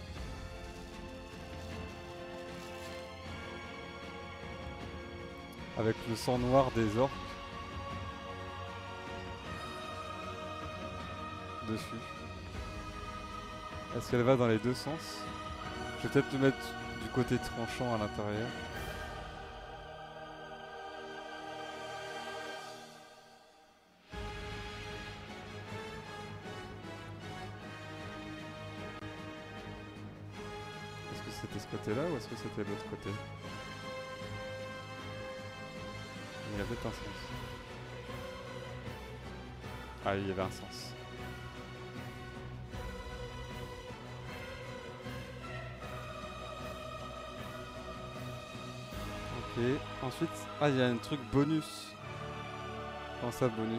Avec le sang noir des orques dessus. Est-ce qu'elle va dans les deux sens? Je vais peut-être le mettre du côté tranchant à l'intérieur. Est-ce que c'était ce côté-là ou est-ce que c'était l'autre côté? Il y avait peut-être un sens. Ah, il y avait un sens. Ok. Ensuite, ah, il y a un truc bonus. Comment ça, bonus?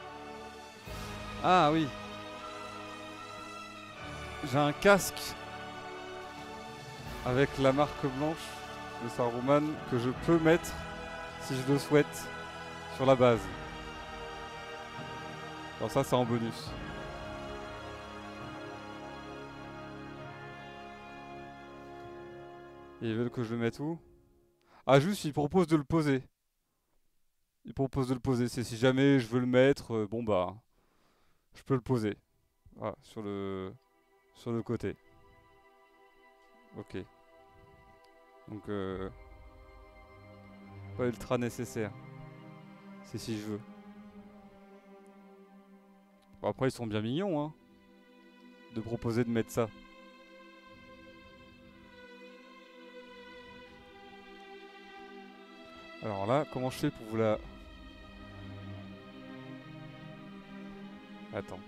Ah oui. J'ai un casque avec la marque blanche de Saruman que je peux mettre, si je le souhaite, sur la base. Alors ça, c'est en bonus. Et ils veulent que je le mette où? Ah, juste, ils proposent de le poser. Ils proposent de le poser. C'est si jamais je veux le mettre, euh, bon bah, je peux le poser. Voilà, sur le, sur le côté. Ok. Donc, euh, pas ultra nécessaire. C'est si je veux. Bon, après, ils sont bien mignons, hein, de proposer de mettre ça. Alors là, comment je fais pour vous la Attends.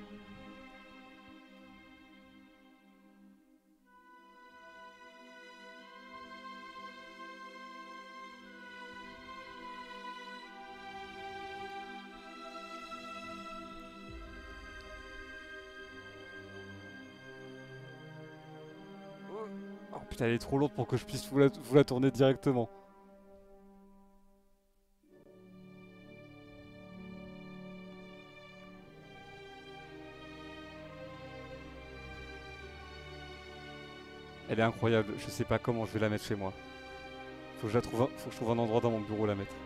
Oh putain, elle est trop lourde pour que je puisse vous la, vous la tourner directement. Elle est incroyable, je sais pas comment je vais la mettre chez moi. Faut que je la trouve, un- faut que je trouve un endroit dans mon bureau où la mettre.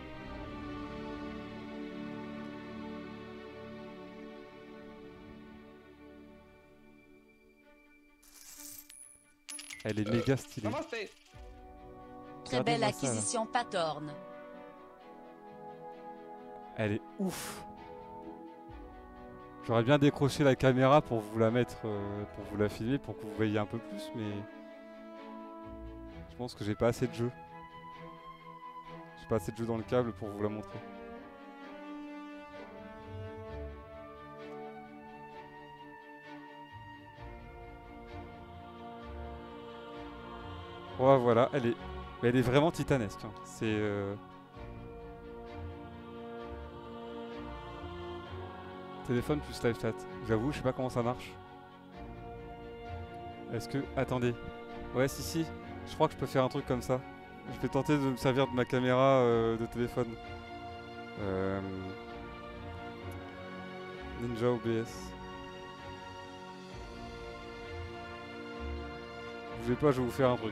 Elle est méga stylée.
Namaste.
Très belle
Regardez-moi ça, là.
acquisition Patorn.
Elle est ouf. J'aurais bien décroché la caméra pour vous la mettre, euh, pour vous la filmer, pour que vous voyez un peu plus, mais je pense que j'ai pas assez de jeu. J'ai pas assez de jeu dans le câble pour vous la montrer. Ouais, voilà, elle est, elle est vraiment titanesque, hein. C'est euh, téléphone plus live chat. J'avoue, je sais pas comment ça marche. Est-ce que... Attendez. Ouais, si, si. Je crois que je peux faire un truc comme ça. Je vais tenter de me servir de ma caméra euh, de téléphone. Euh... Ninja O B S. Bougez pas, je vais vous faire un truc.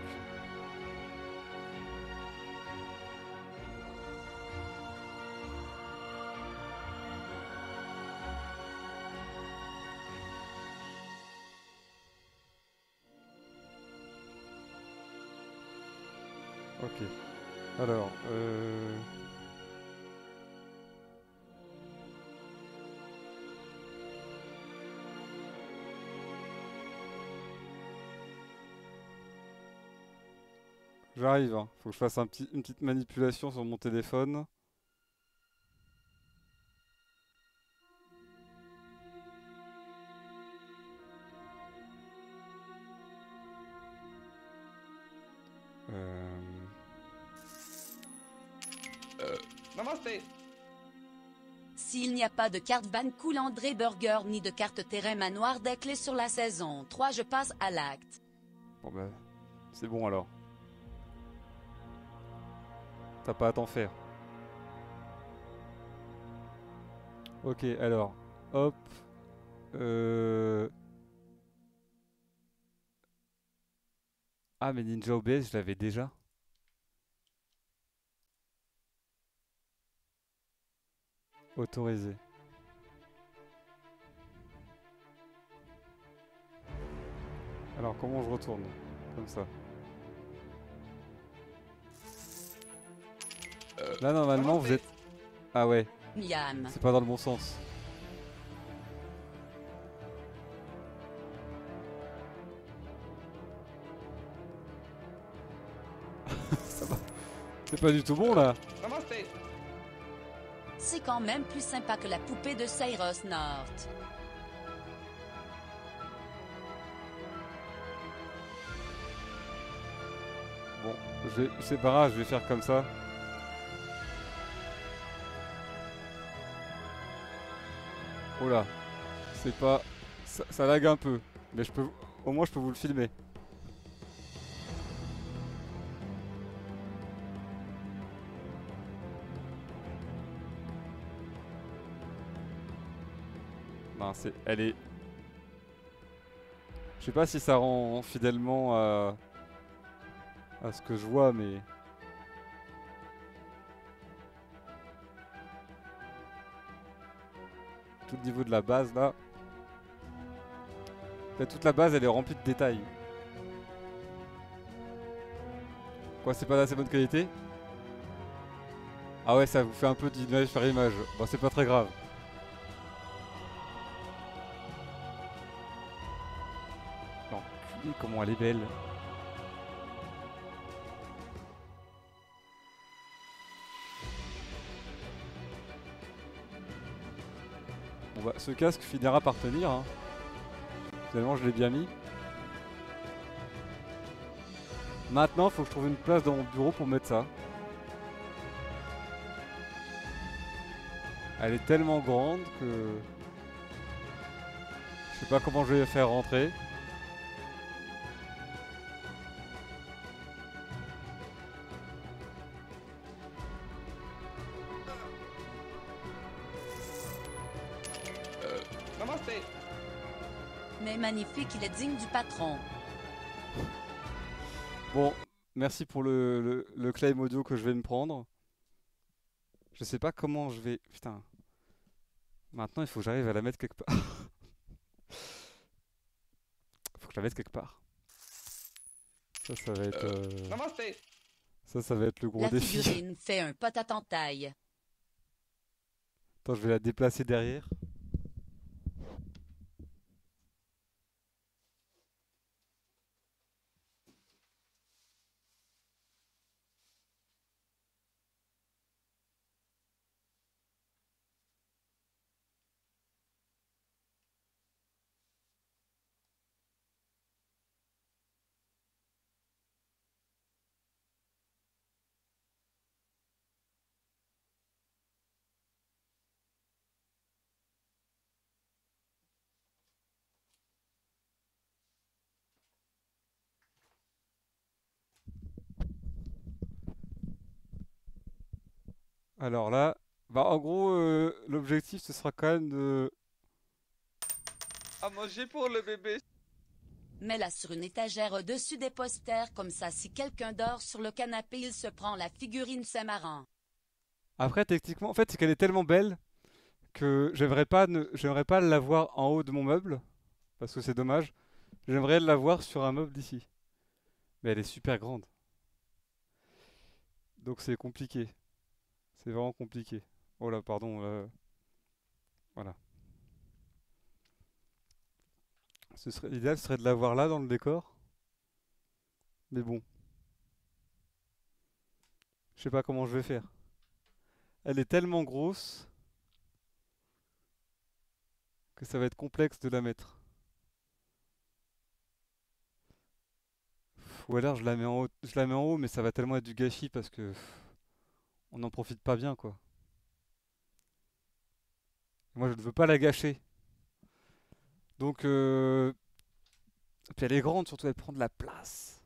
Ok. Alors, euh... j'arrive, hein. Faut que je fasse un petit, une petite manipulation sur mon téléphone. Euh...
Namaste.
S'il n'y a pas de carte ban cool André Burger ni de carte terrain manoir des clés sur la saison trois, je passe à l'acte.
Bon bah, c'est bon alors. T'as pas à t'en faire. Ok, alors, hop. Euh... Ah mais Ninja O B S, je l'avais déjà. Autorisé. Alors comment je retourne? Comme ça. Là normalement vous êtes... Ah ouais,
Miam.
c'est pas dans le bon sens. Ça va. C'est pas du tout bon là.
Namaste.
C'est quand même plus sympa que la poupée de Cyrus North.
Bon, je vais- c'est pas grave, je vais faire comme ça. Oh là, c'est pas... Ça, ça lag un peu, mais je peux... Au moins je peux vous le filmer. Non, c'est... Elle est... Je sais pas si ça rend fidèlement à... à ce que je vois, mais... Tout le niveau de la base là. Là, toute la base elle est remplie de détails. Quoi, c'est pas d'assez bonne qualité? Ah ouais, ça vous fait un peu d'image par image. Bon, c'est pas très grave. L'enculé, comment elle est belle. Bon bah, ce casque finira par tenir. Hein. Finalement, je l'ai bien mis. Maintenant, il faut que je trouve une place dans mon bureau pour mettre ça. Elle est tellement grande que... Je sais pas comment je vais la faire rentrer.
Euh, Namaste.
Mais magnifique, il est digne du patron.
Bon, merci pour le, le, le claim audio que je vais me prendre. Je sais pas comment je vais... Putain. Maintenant, il faut que j'arrive à la mettre quelque part. Faut que je la mette quelque part. Ça, ça va être...
Euh,
euh,
Namaste.
Ça, ça va être le gros
La
défi.
figurine fait un pot à taille.
Attends, je vais la déplacer derrière. Alors là, bah en gros, euh, l'objectif ce sera quand même de...
À manger pour le bébé.
Mets-la sur une étagère au-dessus des posters, comme ça si quelqu'un dort sur le canapé, il se prend la figurine, c'est marrant.
Après, techniquement, en fait, c'est qu'elle est tellement belle que j'aimerais pas, ne... j'aimerais pas l'avoir en haut de mon meuble, parce que c'est dommage. J'aimerais l'avoir sur un meuble d'ici. Mais elle est super grande. Donc c'est compliqué. C'est vraiment compliqué. Oh là, pardon. euh, Voilà. Ce serait... L'idéal serait de l'avoir là dans le décor. Mais bon, je sais pas comment je vais faire. Elle est tellement grosse que ça va être complexe de la mettre. Ou alors je la mets en haut, je la mets en haut, mais ça va tellement être du gâchis parce que pff, on n'en profite pas bien, quoi. Moi, je ne veux pas la gâcher. Donc, euh... puis elle est grande, surtout elle prend de la place.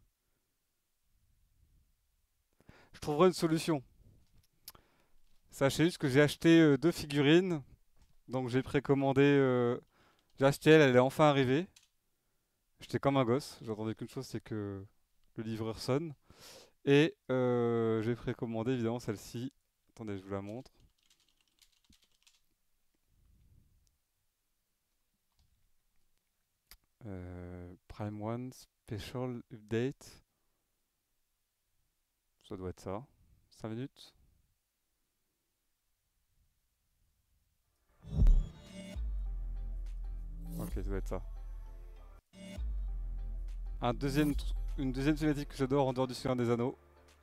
Je trouverai une solution. Sachez juste que j'ai acheté euh, deux figurines. Donc j'ai précommandé. euh, J'ai acheté elle, elle est enfin arrivée. J'étais comme un gosse. J'attendais qu'une chose, c'est que le livreur sonne. Et euh, j'ai précommandé évidemment celle-ci. Attendez, je vous la montre. Euh, Prime One Special Update. Ça doit être ça. cinq minutes. Ok, ça doit être ça. Un deuxième, tr- une deuxième thématique que j'adore en dehors du Seigneur des Anneaux.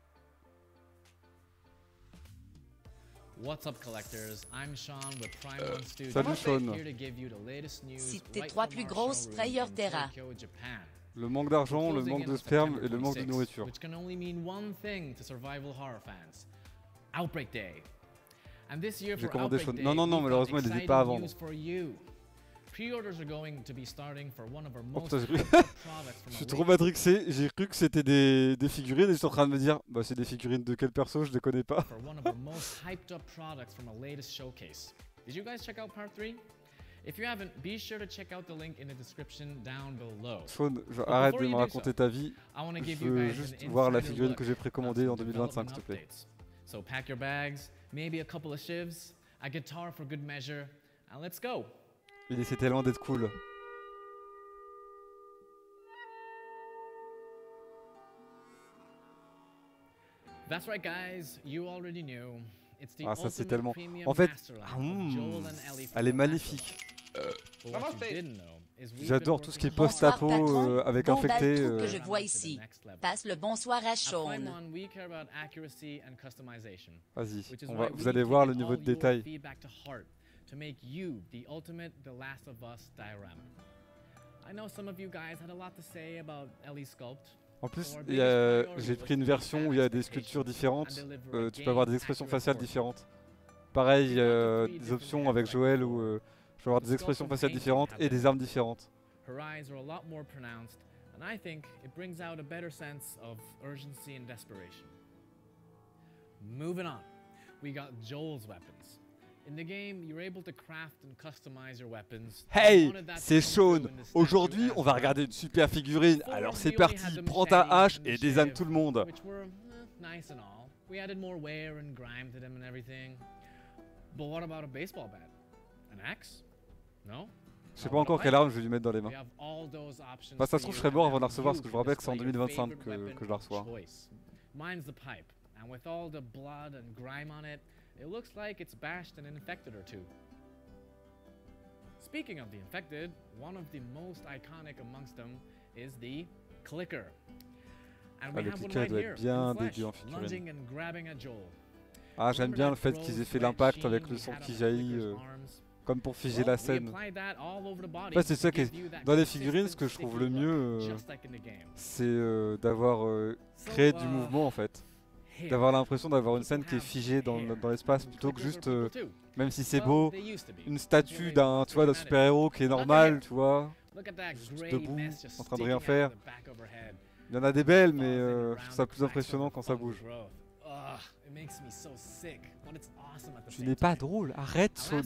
What's up, collectors? I'm Sean with Prime
Euh,
One Studios.
salut, Sean.
Here to give you the latest news
Si tes
right
trois
from
plus
our
grosses
showroom
frayeurs
in
Terra.
Tokyo, Japan.
Le manque
We're
d'argent, le
closing
manque
in
de
on
sperme
September
et le manque de
twenty-sixth,
nourriture.
which can only mean one thing to survival horror fans: Outbreak Day. And this year
J'ai
for
commandé
Outbreak
Sean.
Day,
Non, non, non,
we've got
malheureusement, il n'était
exciting
pas à vendre.
news for you. Pre-orders are going to be starting for one of our
Oh
most
putain, j'ai cru-
hyped up products from
Je
a
suis trop
late-
matrixé, j'ai cru que c'était des, des figurines et j'étais en train de me dire, bah c'est des figurines de quel perso, je les connais pas.
for one of our most hyped up products from our latest showcase. Did you guys check out part three? If you haven't, be sure to check out the link in the description down below.
Sean, je-
But
arrête
before
de
you
me
do
raconter
so,
ta vie.
I want to
Je
give you
veux
guys
juste
an
voir la
insider
figurine
look
que j'ai
at
précommandée
some
en deux mille vingt-cinq,
development
s'il te plaît.
updates. So pack your bags, maybe a couple of shivs, a guitar for good measure, and let's go.
Il essaie tellement d'être cool.
That's right, guys. You already knew. It's the
Ah, ça, c'est
ultimate
tellement-
premium
en fait,
master
ah,
line of
hmm,
Joel and Ellie from
elle est
the
magnifique.
Euh,
But what you
Namaste.
didn't know is we've
J'adore
been
tout ce qui est
working
Bonsoir,
post-apo
patron.
euh, avec
Bon
infecté.
bal trou que
euh,
je vois ici. Passe le bonsoir à
At Prime
Sean.
One, we care about accuracy and customization,
Vas-y,
which is
on
why
va, vous
we've
allez voir le
taken
niveau
all
de
your
détail.
feedback to heart to make you the ultimate The Last of Us diorama. I know some of you guys had a lot to say about Ellie Sculpt.
En plus, il y a- j'ai pris une version où il y a des sculptures différentes. Euh, tu peux avoir des expressions faciales différentes. Pareil, il y a des options avec Joël où euh, je peux avoir des expressions faciales différentes et des armes différentes.
Her eyes are a lot more pronounced, and I think it brings out a better sense of urgency and desperation. Moving on, we got Joel's weapons. In the game, you're able to craft and customize your weapons.
Hey, c'est Sean. Aujourd'hui, on va regarder une super figurine. Alors c'est parti, prends ta hache et désarme tout le monde.
Which were eh, nice and all. We added more wear and grime to them and everything. But what about a baseball bat? An axe? No?
Je sais pas encore quelle arme je vais lui mettre dans les mains.
We have all those options
Bah ça se
for
trouve je
you
serais mort
and
avant de la
now
recevoir
you
parce que je
can
me rappelle que c'est en
display
deux
your
mille vingt-cinq
favorite
que,
weapon
que je la
of
reçois.
choice. Mine's the pipe, and with all the blood and grime on it, it looks like it's bashed an infected or two. Speaking of the infected, one of the most iconic amongst them is the clicker. And
Ah,
we
le
have one
clicker
right
doit
here,
être bien
in flesh,
dégueu en figurine.
lunging and grabbing at Joel.
Ah j'aime bien le fait qu'ils aient fait l'impact avec le son qui jaillit, euh, comme pour figer la scène. En fait c'est ça qui est... Dans les figurines, ce que je trouve le mieux, euh, c'est euh, d'avoir euh, créé du mouvement en fait. D'avoir l'impression d'avoir une scène qui est figée dans, dans l'espace plutôt que juste, euh, même si c'est beau, une statue d'un tu vois, d'un super-héros qui est normal, tu vois, juste debout, en train de rien faire. Il y en a des belles, mais euh, je trouve ça plus impressionnant quand ça bouge. Tu n'es pas drôle, arrête Sean.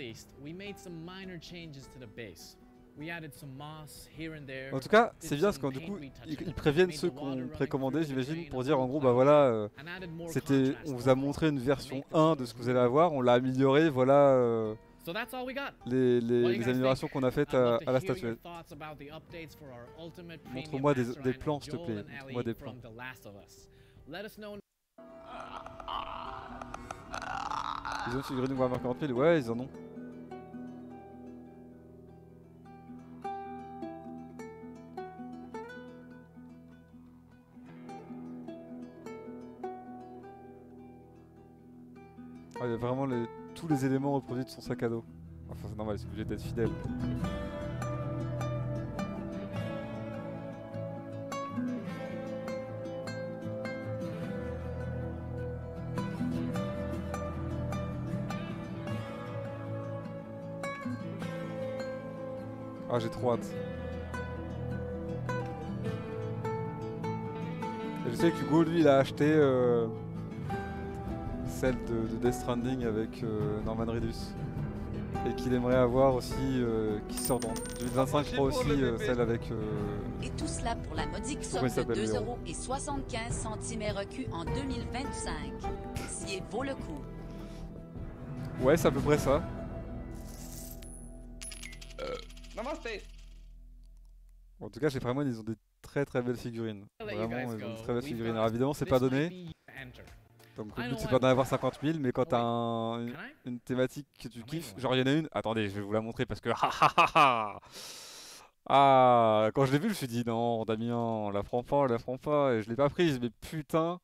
En tout cas, c'est bien parce que du coup, ils, ils préviennent ceux qu'on précommandait, j'imagine, pour dire en gros, bah voilà, euh, c'était, on vous a montré une version un de ce que vous allez avoir, on l'a amélioré, voilà euh, les, les, les améliorations qu'on a faites à, à la statuette. Montre-moi des, des plans, s'il te plaît, montre-moi des plans. Ils ont une figurine de Warhammer quarante mille, ouais, ils en ont. Ah, il y a vraiment les, tous les éléments reproduits de son sac à dos. Enfin, c'est normal, c'est obligé d'être fidèle. Ah, j'ai trop hâte. Et je sais que Hugo, lui, il a acheté euh, celle de, de Death Stranding avec euh, Norman Reedus. Et qu'il aimerait avoir aussi, euh, qui sort dans deux mille vingt-cinq, je crois aussi, euh, celle avec... Euh...
Et tout cela pour la modique somme de deux euros et soixante-quinze centimes R Q en deux mille vingt-cinq. Si vaut le coup.
Ouais, c'est à peu près ça.
Namasté.
Bon, en tout cas, chez Paramount, ils ont des très très belles figurines. Vraiment, ils ont des très belles figurines. Alors évidemment, c'est pas donné. Donc le but, c'est pas d'en avoir cinquante mille, mais quand t'as un, une, une thématique que tu kiffes, genre il y en a une... Attendez, je vais vous la montrer parce que... Ah, quand je l'ai vue, je me suis dit, non, Damien, on la prend pas, on la prend pas. Et je l'ai pas prise, mais putain...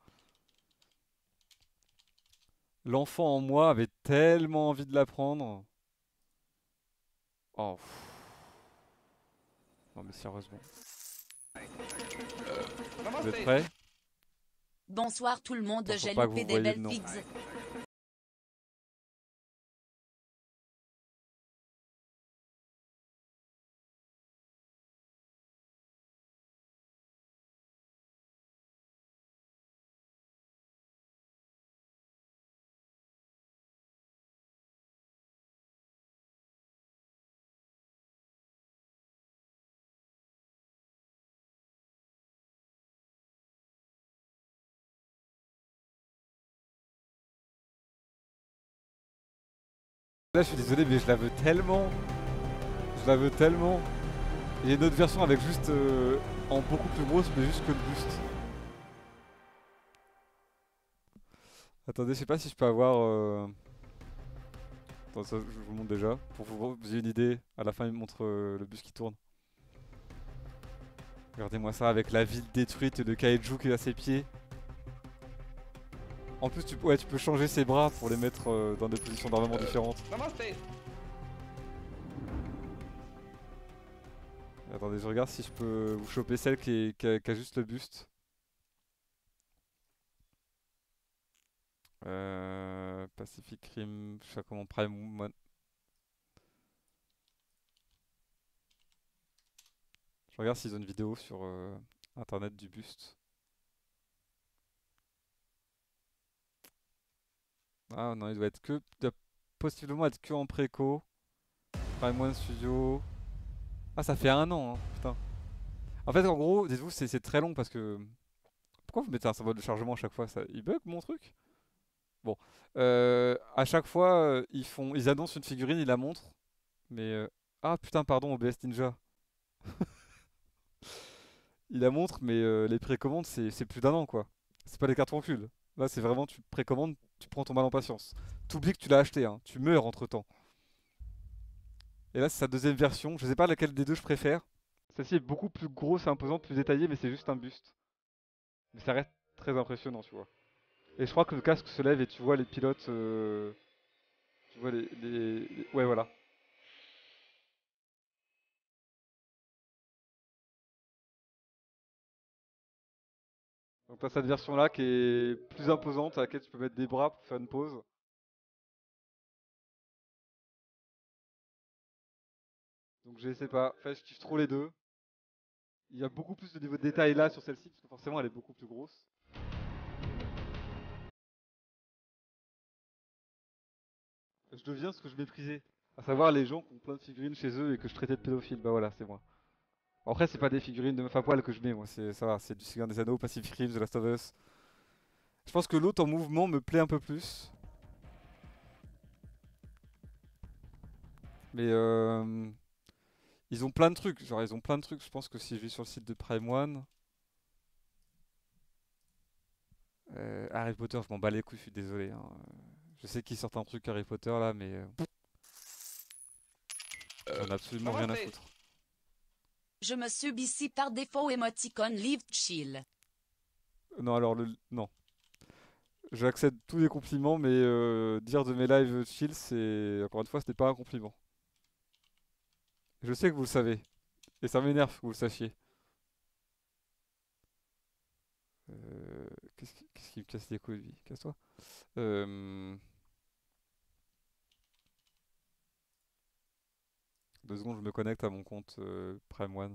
L'enfant en moi avait tellement envie de la prendre. Oh. Non mais sérieusement. Vous êtes prêts?
Bonsoir tout le monde,
Attends,
j'ai
pas que
loupé
vous
des
voyez
belles
le nom.
pigs.
Là je suis désolé mais je la veux tellement. Je la veux tellement. Il y a une autre version avec juste euh, en beaucoup plus grosse mais juste que le buste. Attendez, je sais pas si je peux avoir... Euh... Attends, ça je vous montre déjà. Pour que vous ayez une idée, à la fin il me montre euh, le buste qui tourne. Regardez-moi ça avec la ville détruite de Kaiju qui est à ses pieds. En plus, tu, ouais, tu peux changer ses bras pour les mettre euh, dans des positions d'armement différentes. Attendez, je regarde si je peux vous choper celle qui, est- qui a, qui a juste le buste. Euh, Pacific Rim, je sais pas comment Prime One. Je regarde s'ils ont une vidéo sur euh, internet du buste. Ah non, il doit être que. Il doit possiblement être que en préco. Prime One Studio. Ah, ça fait un an, hein, putain. En fait, en gros, dites-vous, c'est c'est très long parce que. Pourquoi vous mettez un symbole de chargement à chaque fois ça... Il bug mon truc? Bon. Euh, à chaque fois, euh, ils font, ils annoncent une figurine, ils la montrent. Mais. euh, Ah putain, pardon, O B S Ninja. Ils la montrent, mais euh, les précommandes, c'est c'est plus d'un an, quoi. C'est pas des cartes recul. Là, c'est vraiment, tu précommandes, tu prends ton mal en patience. T'oublies que tu l'as acheté, hein. Tu meurs entre-temps. Et là, c'est sa deuxième version. Je sais pas laquelle des deux je préfère. Celle-ci est beaucoup plus grosse et imposante, plus détaillée, mais c'est juste un buste. Mais ça reste très impressionnant, tu vois. Et je crois que le casque se lève et tu vois les pilotes. euh, Tu vois les, les- les- Ouais, voilà. Donc t'as cette version-là qui est plus imposante, à laquelle tu peux mettre des bras pour faire une pause. Donc je sais pas. Enfin, je kiffe trop les deux. Il y a beaucoup plus de niveau de détail là sur celle-ci, parce que forcément elle est beaucoup plus grosse. Je deviens ce que je méprisais. À savoir les gens qui ont plein de figurines chez eux et que je traitais de pédophiles. Bah voilà, c'est moi. Après, c'est pas des figurines de meuf à poil que je mets, moi. C'est ça va, c'est du Seigneur des Anneaux, Pacific Rim, The Last of Us. Je pense que l'autre en mouvement me plaît un peu plus. Mais euh, ils ont plein de trucs. Genre, ils ont plein de trucs. Je pense que si je vais sur le site de Prime One. euh, Harry Potter, je m'en bats les couilles, je suis désolé, hein. Je sais qu'ils sortent un truc Harry Potter là, mais euh, j'en ai absolument rien à
Namaste.
foutre.
Je me subis par défaut émoticône Live Chill.
Non, alors, le... non. J'accepte tous les compliments, mais euh, dire de mes lives chill, c'est. Encore une fois, ce n'est pas un compliment. Je sais que vous le savez. Et ça m'énerve que vous le sachiez. Euh, Qu'est-ce qui... qu'est-ce qui me casse les couilles, lui? Casse-toi. Euh... Deux secondes, je me connecte à mon compte euh, Prime One.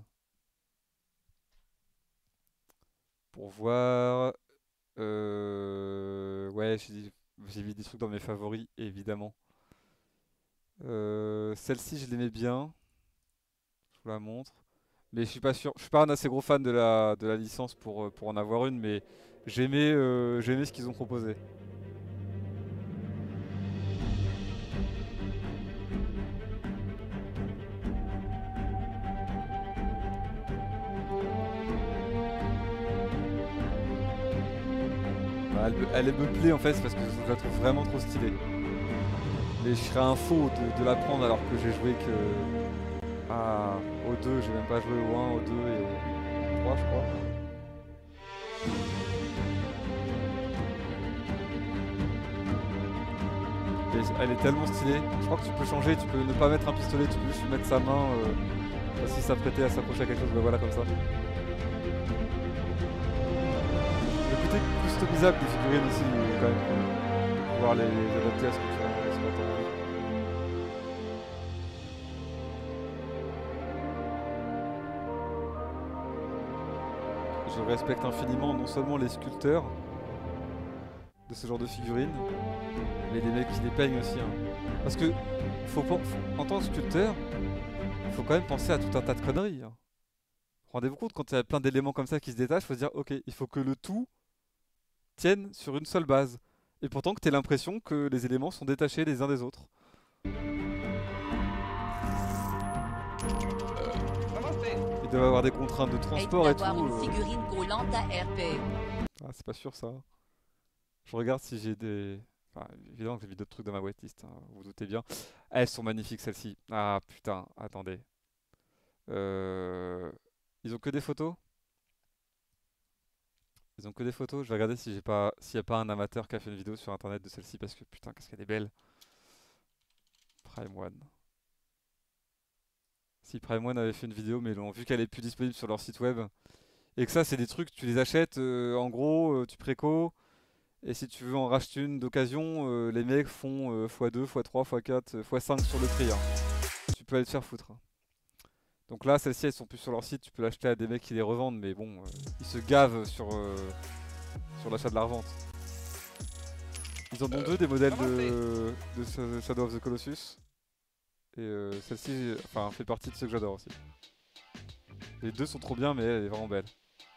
Pour voir. Euh... Ouais, j'ai dit- j'ai mis des trucs dans mes favoris, évidemment. Euh, Celle-ci, je l'aimais bien. Je vous la montre. Mais je suis pas sûr. Je suis pas un assez gros fan de la, de la licence pour, euh, pour en avoir une, mais j'aimais euh, j'aimais ce qu'ils ont proposé. Bah, elle, me- elle me plaît en fait, c'est parce que je la trouve vraiment trop stylée. Mais je serais un faux de, de la prendre alors que j'ai joué que à, au deux, j'ai même pas joué au un, au deux et au trois, je crois. Et elle est tellement stylée. Je crois que tu peux changer, tu peux ne pas mettre un pistolet, tu peux juste lui mettre sa main euh, si ça prêtait à s'approcher à quelque chose, bah voilà comme ça. Le côté customisable des figurines aussi, est quand même cool. Pouvoir les, les adapter à ce que tu as, ce que t'as envie. Je respecte infiniment non seulement les sculpteurs de ce genre de figurines, mais les mecs qui les peignent aussi, hein. Parce que, faut, pen- faut- en tant que sculpteur, il faut quand même penser à tout un tas de conneries, hein. Rendez-vous compte, quand il y a plein d'éléments comme ça qui se détachent, faut se dire, ok, il faut que le tout tienne sur une seule base. Et pourtant que tu aies l'impression que les éléments sont détachés les uns des autres.
Namaste.
Ils doivent avoir des contraintes de
Hâte
transport et tout.
d'avoir une
euh.
figurine collante à R P.
Ah, c'est pas sûr ça. Je regarde si j'ai des. Enfin, évidemment que j'ai vu d'autres trucs dans ma whitelist, hein, vous vous doutez bien. Elles sont magnifiques celles-ci. Ah putain, attendez. Euh, Ils ont que des photos? Ils ont que des photos? Je vais regarder si j'ai pas, s'il y a pas un amateur qui a fait une vidéo sur internet de celle-ci parce que putain, qu'est-ce qu'elle est belle. Prime One. Si Prime One avait fait une vidéo, mais ils l'ont vu qu'elle est plus disponible sur leur site web. Et que ça, c'est des trucs, tu les achètes, euh, en gros, euh, tu préco. Et si tu veux en racheter une d'occasion, euh, les mecs font euh, fois deux, fois trois, fois quatre, fois cinq sur le prix, hein. Tu peux aller te faire foutre, hein. Donc là, celles-ci, elles sont plus sur leur site, tu peux l'acheter à des mecs qui les revendent, mais bon, euh, ils se gavent sur, euh, sur l'achat de la revente. Ils en ont deux des modèles de, de Shadow of the Colossus. Et euh, celle-ci, enfin, fait partie de ceux que j'adore aussi. Les deux sont trop bien, mais elle est vraiment belle.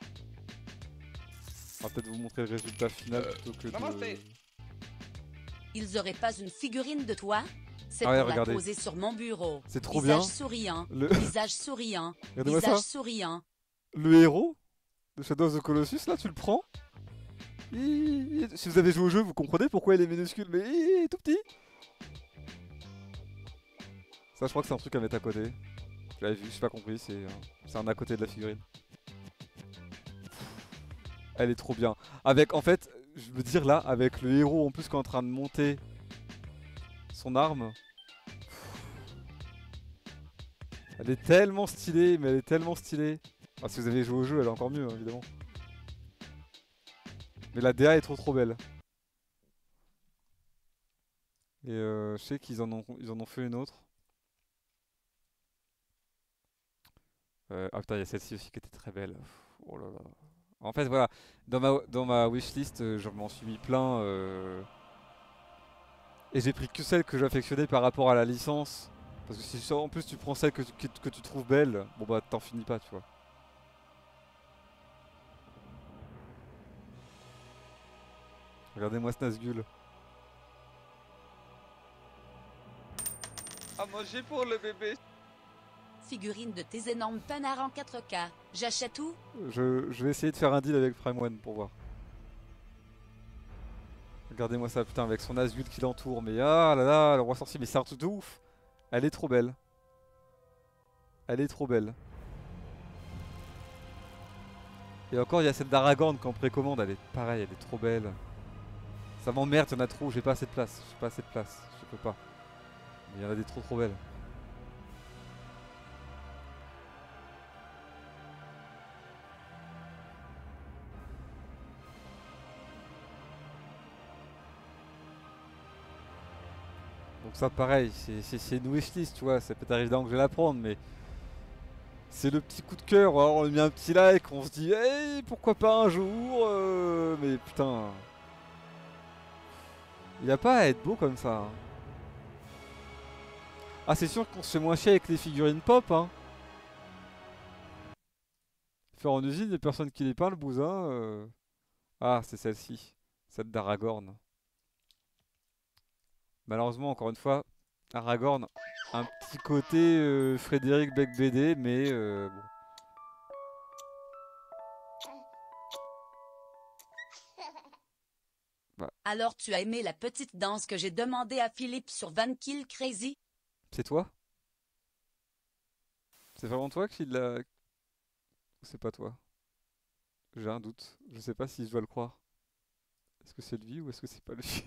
On va peut-être vous montrer le résultat final plutôt que de...
Ils auraient pas une figurine de toi? C'est
Ah ouais,
pour
regardez.
la poser sur mon bureau.
C'est trop
visage
bien.
Souriant,
Le...
visage souriant,
Regardez-moi
visage
ça.
souriant.
Le héros de Shadow of the Colossus, là, tu le prends. Il- il- Si vous avez joué au jeu, vous comprenez pourquoi il est minuscule, mais il est tout petit. Ça, je crois que c'est un truc à mettre à côté. Je l'avais vu, j'ai pas compris, c'est un... c'est un à côté de la figurine. Elle est trop bien. Avec, en fait, je veux dire là, avec le héros en plus qui est en train de monter son arme. Elle est tellement stylée, mais elle est tellement stylée. Ah, si vous avez joué au jeu, elle est encore mieux, hein, évidemment. Mais la D A est trop trop belle. Et euh, je sais qu'ils en ont, ils en ont fait une autre. Euh, ah putain, il y a celle-ci aussi qui était très belle. Oh là là. En fait, voilà, dans ma, dans ma wishlist, euh, je m'en suis mis plein. euh, Et j'ai pris que celle que j'affectionnais par rapport à la licence. Parce que si en plus tu prends celle que, que, que tu trouves belle, bon bah t'en finis pas, tu vois. Regardez-moi ce Nazgûl.
À manger pour le bébé.
Figurine de tes énormes panards en quatre K. J'achète où?
Je, je vais essayer de faire un deal avec Prime One pour voir. Regardez-moi ça, putain, avec son Nazgûl qui l'entoure. Mais ah là là, le roi sorcier, mais c'est un truc de ouf. Elle est trop belle. Elle est trop belle. Et encore, il y a celle d'Aragorn qu'en précommande, elle est pareille, elle est trop belle. Ça m'emmerde, il y en a trop, j'ai pas assez de place. J'ai pas assez de place, je peux pas. Mais il y en a des trop trop belles. Donc ça pareil, c'est une wishlist, tu vois, ça peut arriver d'un que je vais la prendre, mais c'est le petit coup de cœur, alors on lui met un petit like, on se dit hey, pourquoi pas un jour, euh, mais putain, il n'y a pas à être beau comme ça, hein. Ah c'est sûr qu'on se fait moins chier avec les figurines pop, hein. Faire en usine, il n'y a personne qui les peint, le bousin. euh. Ah c'est celle-ci, celle d'Aragorn. Malheureusement, encore une fois, Aragorn, un petit côté euh, Frédéric Becbédé, mais euh, bon. Bah,
Alors tu as aimé la petite danse que j'ai demandé à Philippe sur Van Kill Crazy?
c'est toi? C'est vraiment toi qui l'a... Ou c'est pas toi? J'ai un doute. Je sais pas si je dois le croire. Est-ce que c'est lui ou est-ce que c'est pas lui?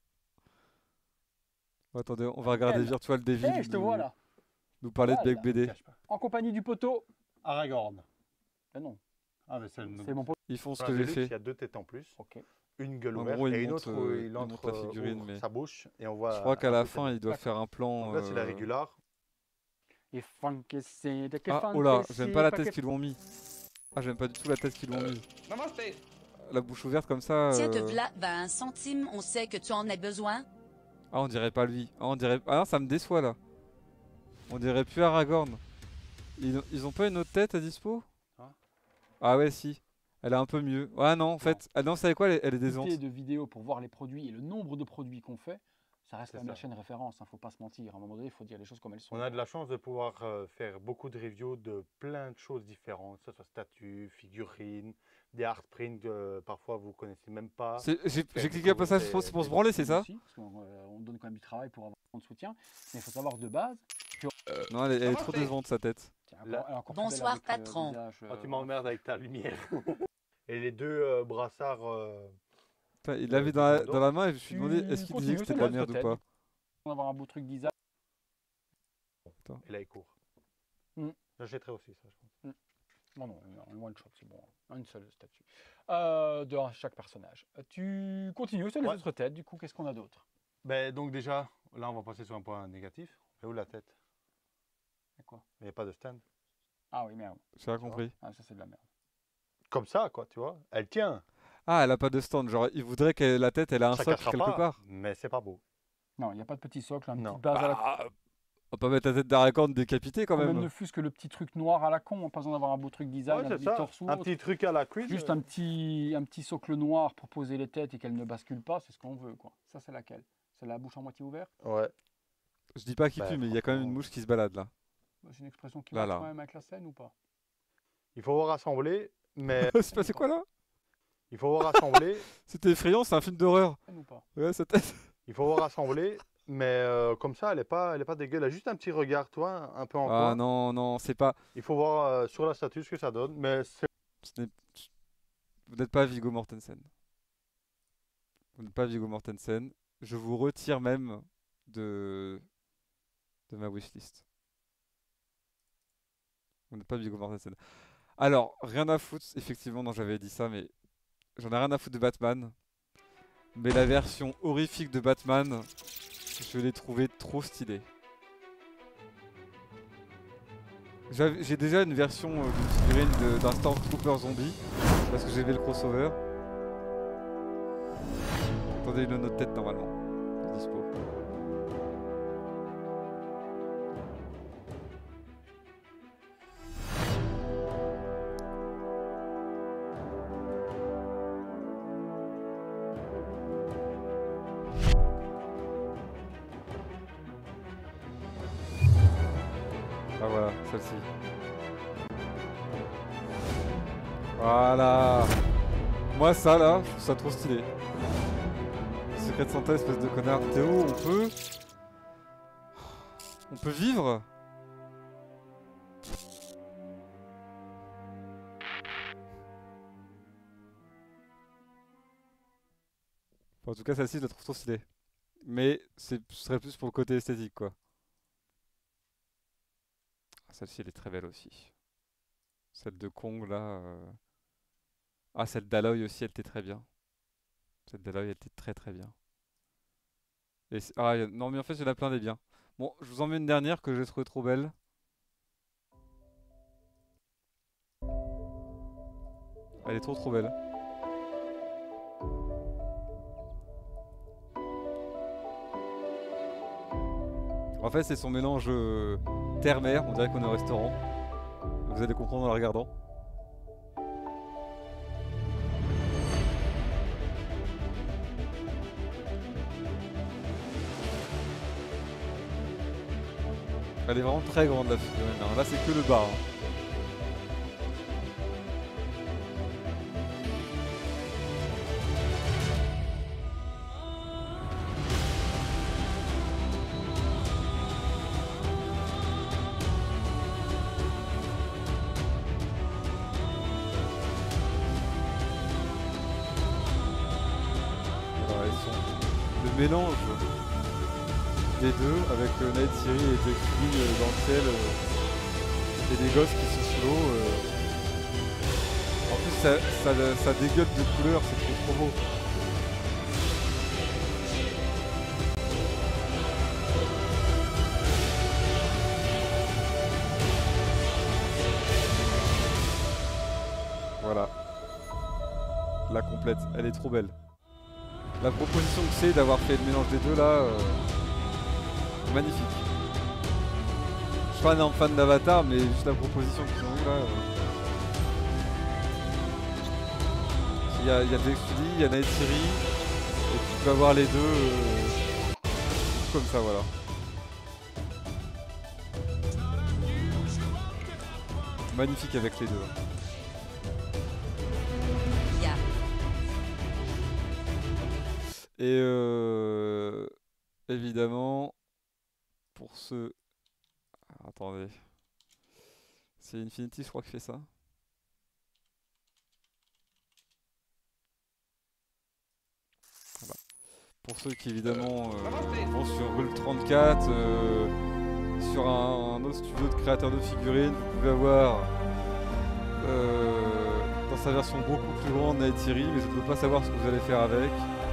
Oh, attendez, on va regarder
Elle.
Virtual Devil
Eh, je te
nous,
vois là.
nous parler
Voilà,
de Becbédé.
cache pas. En compagnie du poteau.
Aragorn.
Ah non,
Ah, mais c'est le
c'est mon poteau.
Ils font ce
Dans
que
un
j'ai
Deluxe,
fait.
il y a deux têtes en plus,
Ok.
une gueule
En
ouverte
gros, il
et une
monte,
autre où
euh,
il
il monte
entre
la figurine,
ouvre
mais-
sa bouche et on voit.
Je crois qu'à la
un peu
fin,
ses
ils doivent
dents.
faire un plan.
Donc là, c'est la
euh,
régular.
Et funky,
Ah, oh là, j'aime pas la tête qu'ils lui ont mis. Ah, j'aime pas du tout la tête qu'ils lui ont mis.
Namaste.
La bouche ouverte comme ça.
Tiens, te
euh,
v'là, ben un centime, on sait que tu en as besoin.
Ah, on dirait pas lui. Ah, on dirait... ah non, ça me déçoit là. On dirait plus Aragorn. Ils ont, ils ont pas une autre tête à dispo?
Hein?
Ah ouais, si. Elle est un peu mieux. Ah non, en fait. Ah non, vous savez quoi? Elle est, elle est décevante.
de vidéos pour voir les produits et le nombre de produits qu'on fait, ça reste
C'est
quand même la
ça.
chaîne référence, hein, faut pas se mentir. À un moment donné, il faut dire les choses comme elles sont.
On a de la chance de pouvoir euh, faire beaucoup de reviews de plein de choses différentes, que ce soit statues, figurines, des art prints que parfois vous connaissez même pas.
C'est- J'ai
Faire
j'ai cliqué un passage,
découvrir
c'est pour,
des-
c'est pour se
des
branler, c'est ça?
Aussi, parce qu'on euh, on donne quand même du travail pour avoir de soutien. Mais il faut savoir de base.
Non, elle, est- elle est
Comment
trop
c'est
décevante sa tête.
Tiens,
Là-
encore- elle est encore plus belle
Bonsoir,
avec, euh, le
patron.
visage,
Ah, tu
euh,
m'emmerdes avec ta lumière. Et les deux euh, brassards. euh,
Putain, il
Euh,
l'avait dans, la-
Taekwondo.
dans la main et je me suis
Tu
demandé est-ce qu'il disait
continues,
que c'était
c'est
de la
bon,
merde ou
peut-être.
pas?
On va avoir un beau truc design.
Et là, il court.
Mm.
J'achèterais aussi ça, je pense.
Bon, non, un one shot, c'est bon. Une seule statue. Euh, de chaque personnage. Tu continues sur les
Ouais.
autres têtes, du coup, qu'est-ce qu'on a d'autre?
Ben, donc déjà, là, on va passer sur un point négatif. C'est où la tête?
C'est quoi?
Il n'y a pas de stand.
Ah oui, merde.
J'ai pas compris.
Ah, ça, c'est de la merde.
Comme ça, quoi, tu vois. Elle tient.
Ah, elle a pas de stand. Genre, il voudrait que la tête, elle a un
Ça
socle
cassera
quelque
pas,
part.
mais c'est pas beau.
Non, il n'y a pas de petit socle, un
Non.
petit base à la
Bah, on peut mettre la tête d'Aracorn décapitée quand
Ou même
même.
ne fût-ce que le petit truc noir à la con, pas besoin d'avoir un beau truc design,
Ouais,
un
c'est
petit
ça.
torse ou
Un
autre.
petit truc à la cuisse.
Juste
euh,
un petit, un petit socle noir pour poser les têtes et qu'elles ne basculent pas, c'est ce qu'on veut, quoi. Ça, c'est laquelle? C'est la bouche en moitié ouverte?
Ouais.
Je dis pas qu'il
Bah,
pue, mais il y a quand même une
franchement,
mouche qui se balade là.
C'est une expression qui
Là,
marche
là.
quand même avec la scène ou pas?
Il faut voir rassembler, mais
C'est passé quoi là?
il faut voir rassembler.
C'était effrayant, c'est un film d'horreur.
Scène ou pas?
Ouais, sa tête.
Il faut voir rassembler, mais euh, comme ça, elle est pas, elle est pas dégueu. Elle a juste un petit regard, toi, un peu en
Ah
coin.
non, non, c'est pas.
Il faut voir euh, sur la statue ce que ça donne, mais c'est
ce n'est- Vous n'êtes pas Viggo Mortensen. Vous n'êtes pas Viggo Mortensen. Je vous retire même de, de ma wishlist. Vous n'êtes pas Viggo Mortensen. Alors, rien à foutre, effectivement, non, j'avais dit ça, mais j'en ai rien à foutre de Batman. Mais la version horrifique de Batman, je l'ai trouvée trop stylée. J'avais- J'ai déjà une version euh, d'une figurine de- d'un Stormtrooper zombie, parce que j'ai vu le crossover. Attendez, une autre tête normalement. Dispo. Ah voilà, celle-ci. Voilà. Moi ça là, je trouve ça trop stylé. Secret de Santa, espèce de connard. Théo, on peut... On peut vivre? Enfin, en tout cas, celle-ci, je la trouve trop stylée. Mais c'est- ce serait plus pour le côté esthétique, quoi. Ah, celle-ci, elle est très belle aussi. Celle de Kong, là... euh, Ah, celle d'Aloy aussi, elle était très bien. Celle d'Aloy, elle était très très bien. Et c'est- ah, y a- non, mais en fait, il y en a plein des biens. Bon, je vous en mets une dernière que j'ai trouvée trop belle. Elle est trop trop belle. En fait, c'est son mélange euh, terre-mer. On dirait qu'on est au restaurant. Vous allez comprendre en la regardant. Elle est vraiment très grande la figurine. Hein. Là, c'est que le bas. Hein. Alors, elles sont le mélange des deux avec euh, Night Siri et Jack King euh, dans le ciel euh, et des gosses qui sont sous l'eau. euh. En plus, ça, ça, ça dégueule de couleurs, c'est trop trop beau. Voilà. La complète, elle est trop belle. La proposition que c'est d'avoir fait le mélange des deux là, euh, magnifique. Je suis pas un énorme fan d'Avatar, mais juste la proposition qu'ils ont eue là. euh. Il y a, il y a Jack Sully, il y a Night Siri, et tu peux avoir les deux euh, comme ça, voilà. Magnifique avec les deux.
Yeah.
Et euh, évidemment, pour ceux... Ah, attendez. C'est Infinity, je crois, qui fait ça. Voilà. Pour ceux qui, évidemment, euh, vont sur Rule trente-quatre, euh, sur un, un autre studio de créateur de figurines, vous pouvez avoir euh, dans sa version beaucoup plus grande Neytiri, mais je ne peux pas savoir ce que vous allez faire avec.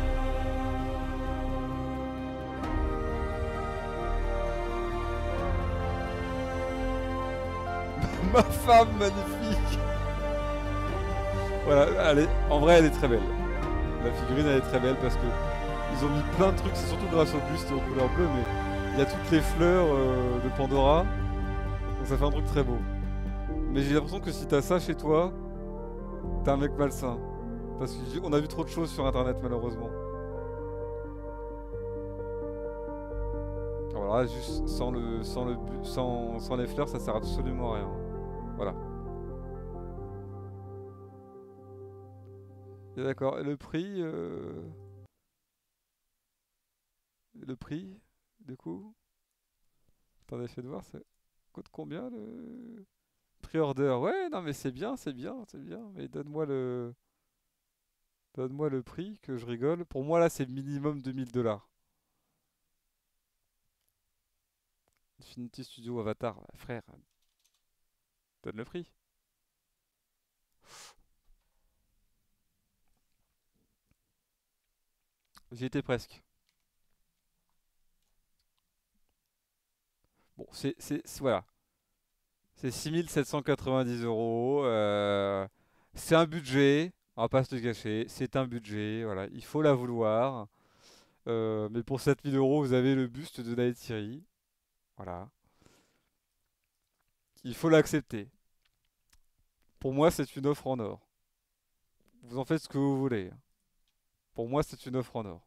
Ma femme magnifique. Voilà, elle est, en vrai elle est très belle. La figurine elle est très belle parce que ils ont mis plein de trucs, c'est surtout grâce au buste aux couleurs bleues, mais il y a toutes les fleurs euh, de Pandora, donc ça fait un truc très beau. Mais j'ai l'impression que si t'as ça chez toi, t'es un mec malsain. Parce qu'on a vu trop de choses sur internet malheureusement. Voilà, juste sans, le, sans, le, sans, sans les fleurs ça sert absolument à rien. Voilà. Et d'accord, et le prix euh... Le prix, du coup attendez, je vais de voir, ça coûte combien le pré-order? Ouais, non mais c'est bien, c'est bien, c'est bien. Mais donne-moi le... Donne-moi le prix, que je rigole. Pour moi là c'est minimum deux mille dollars. Infinity Studio Avatar, bah, frère, donne le prix. J'y étais presque. Bon, c'est, c'est, c'est- voilà. C'est six mille sept cent quatre-vingt-dix euros. euh, c'est un budget, on va pas se le cacher. C'est un budget, voilà. Il faut la vouloir. Euh, mais pour sept mille euros, vous avez le buste de Neytiri. Voilà. Il faut l'accepter. Pour moi, c'est une offre en or. Vous en faites ce que vous voulez. Pour moi, c'est une offre en or.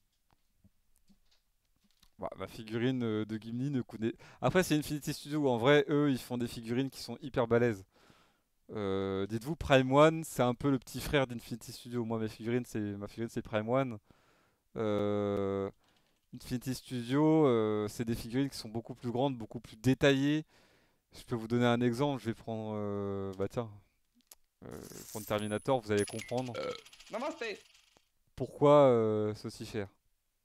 Bah, ma figurine euh, de Gimli ne connaît. Après, c'est Infinity Studio. En vrai, eux, ils font des figurines qui sont hyper balèzes. Euh, dites-vous, Prime One, c'est un peu le petit frère d'Infinity Studio. Moi, mes figurines, c'est ma figurine, c'est Prime One. Euh, Infinity Studio, euh, c'est des figurines qui sont beaucoup plus grandes, beaucoup plus détaillées. Je peux vous donner un exemple. Je vais prendre, euh, bah tiens, euh, prendre Terminator. Vous allez comprendre
Namasté.
pourquoi euh, c'est aussi cher.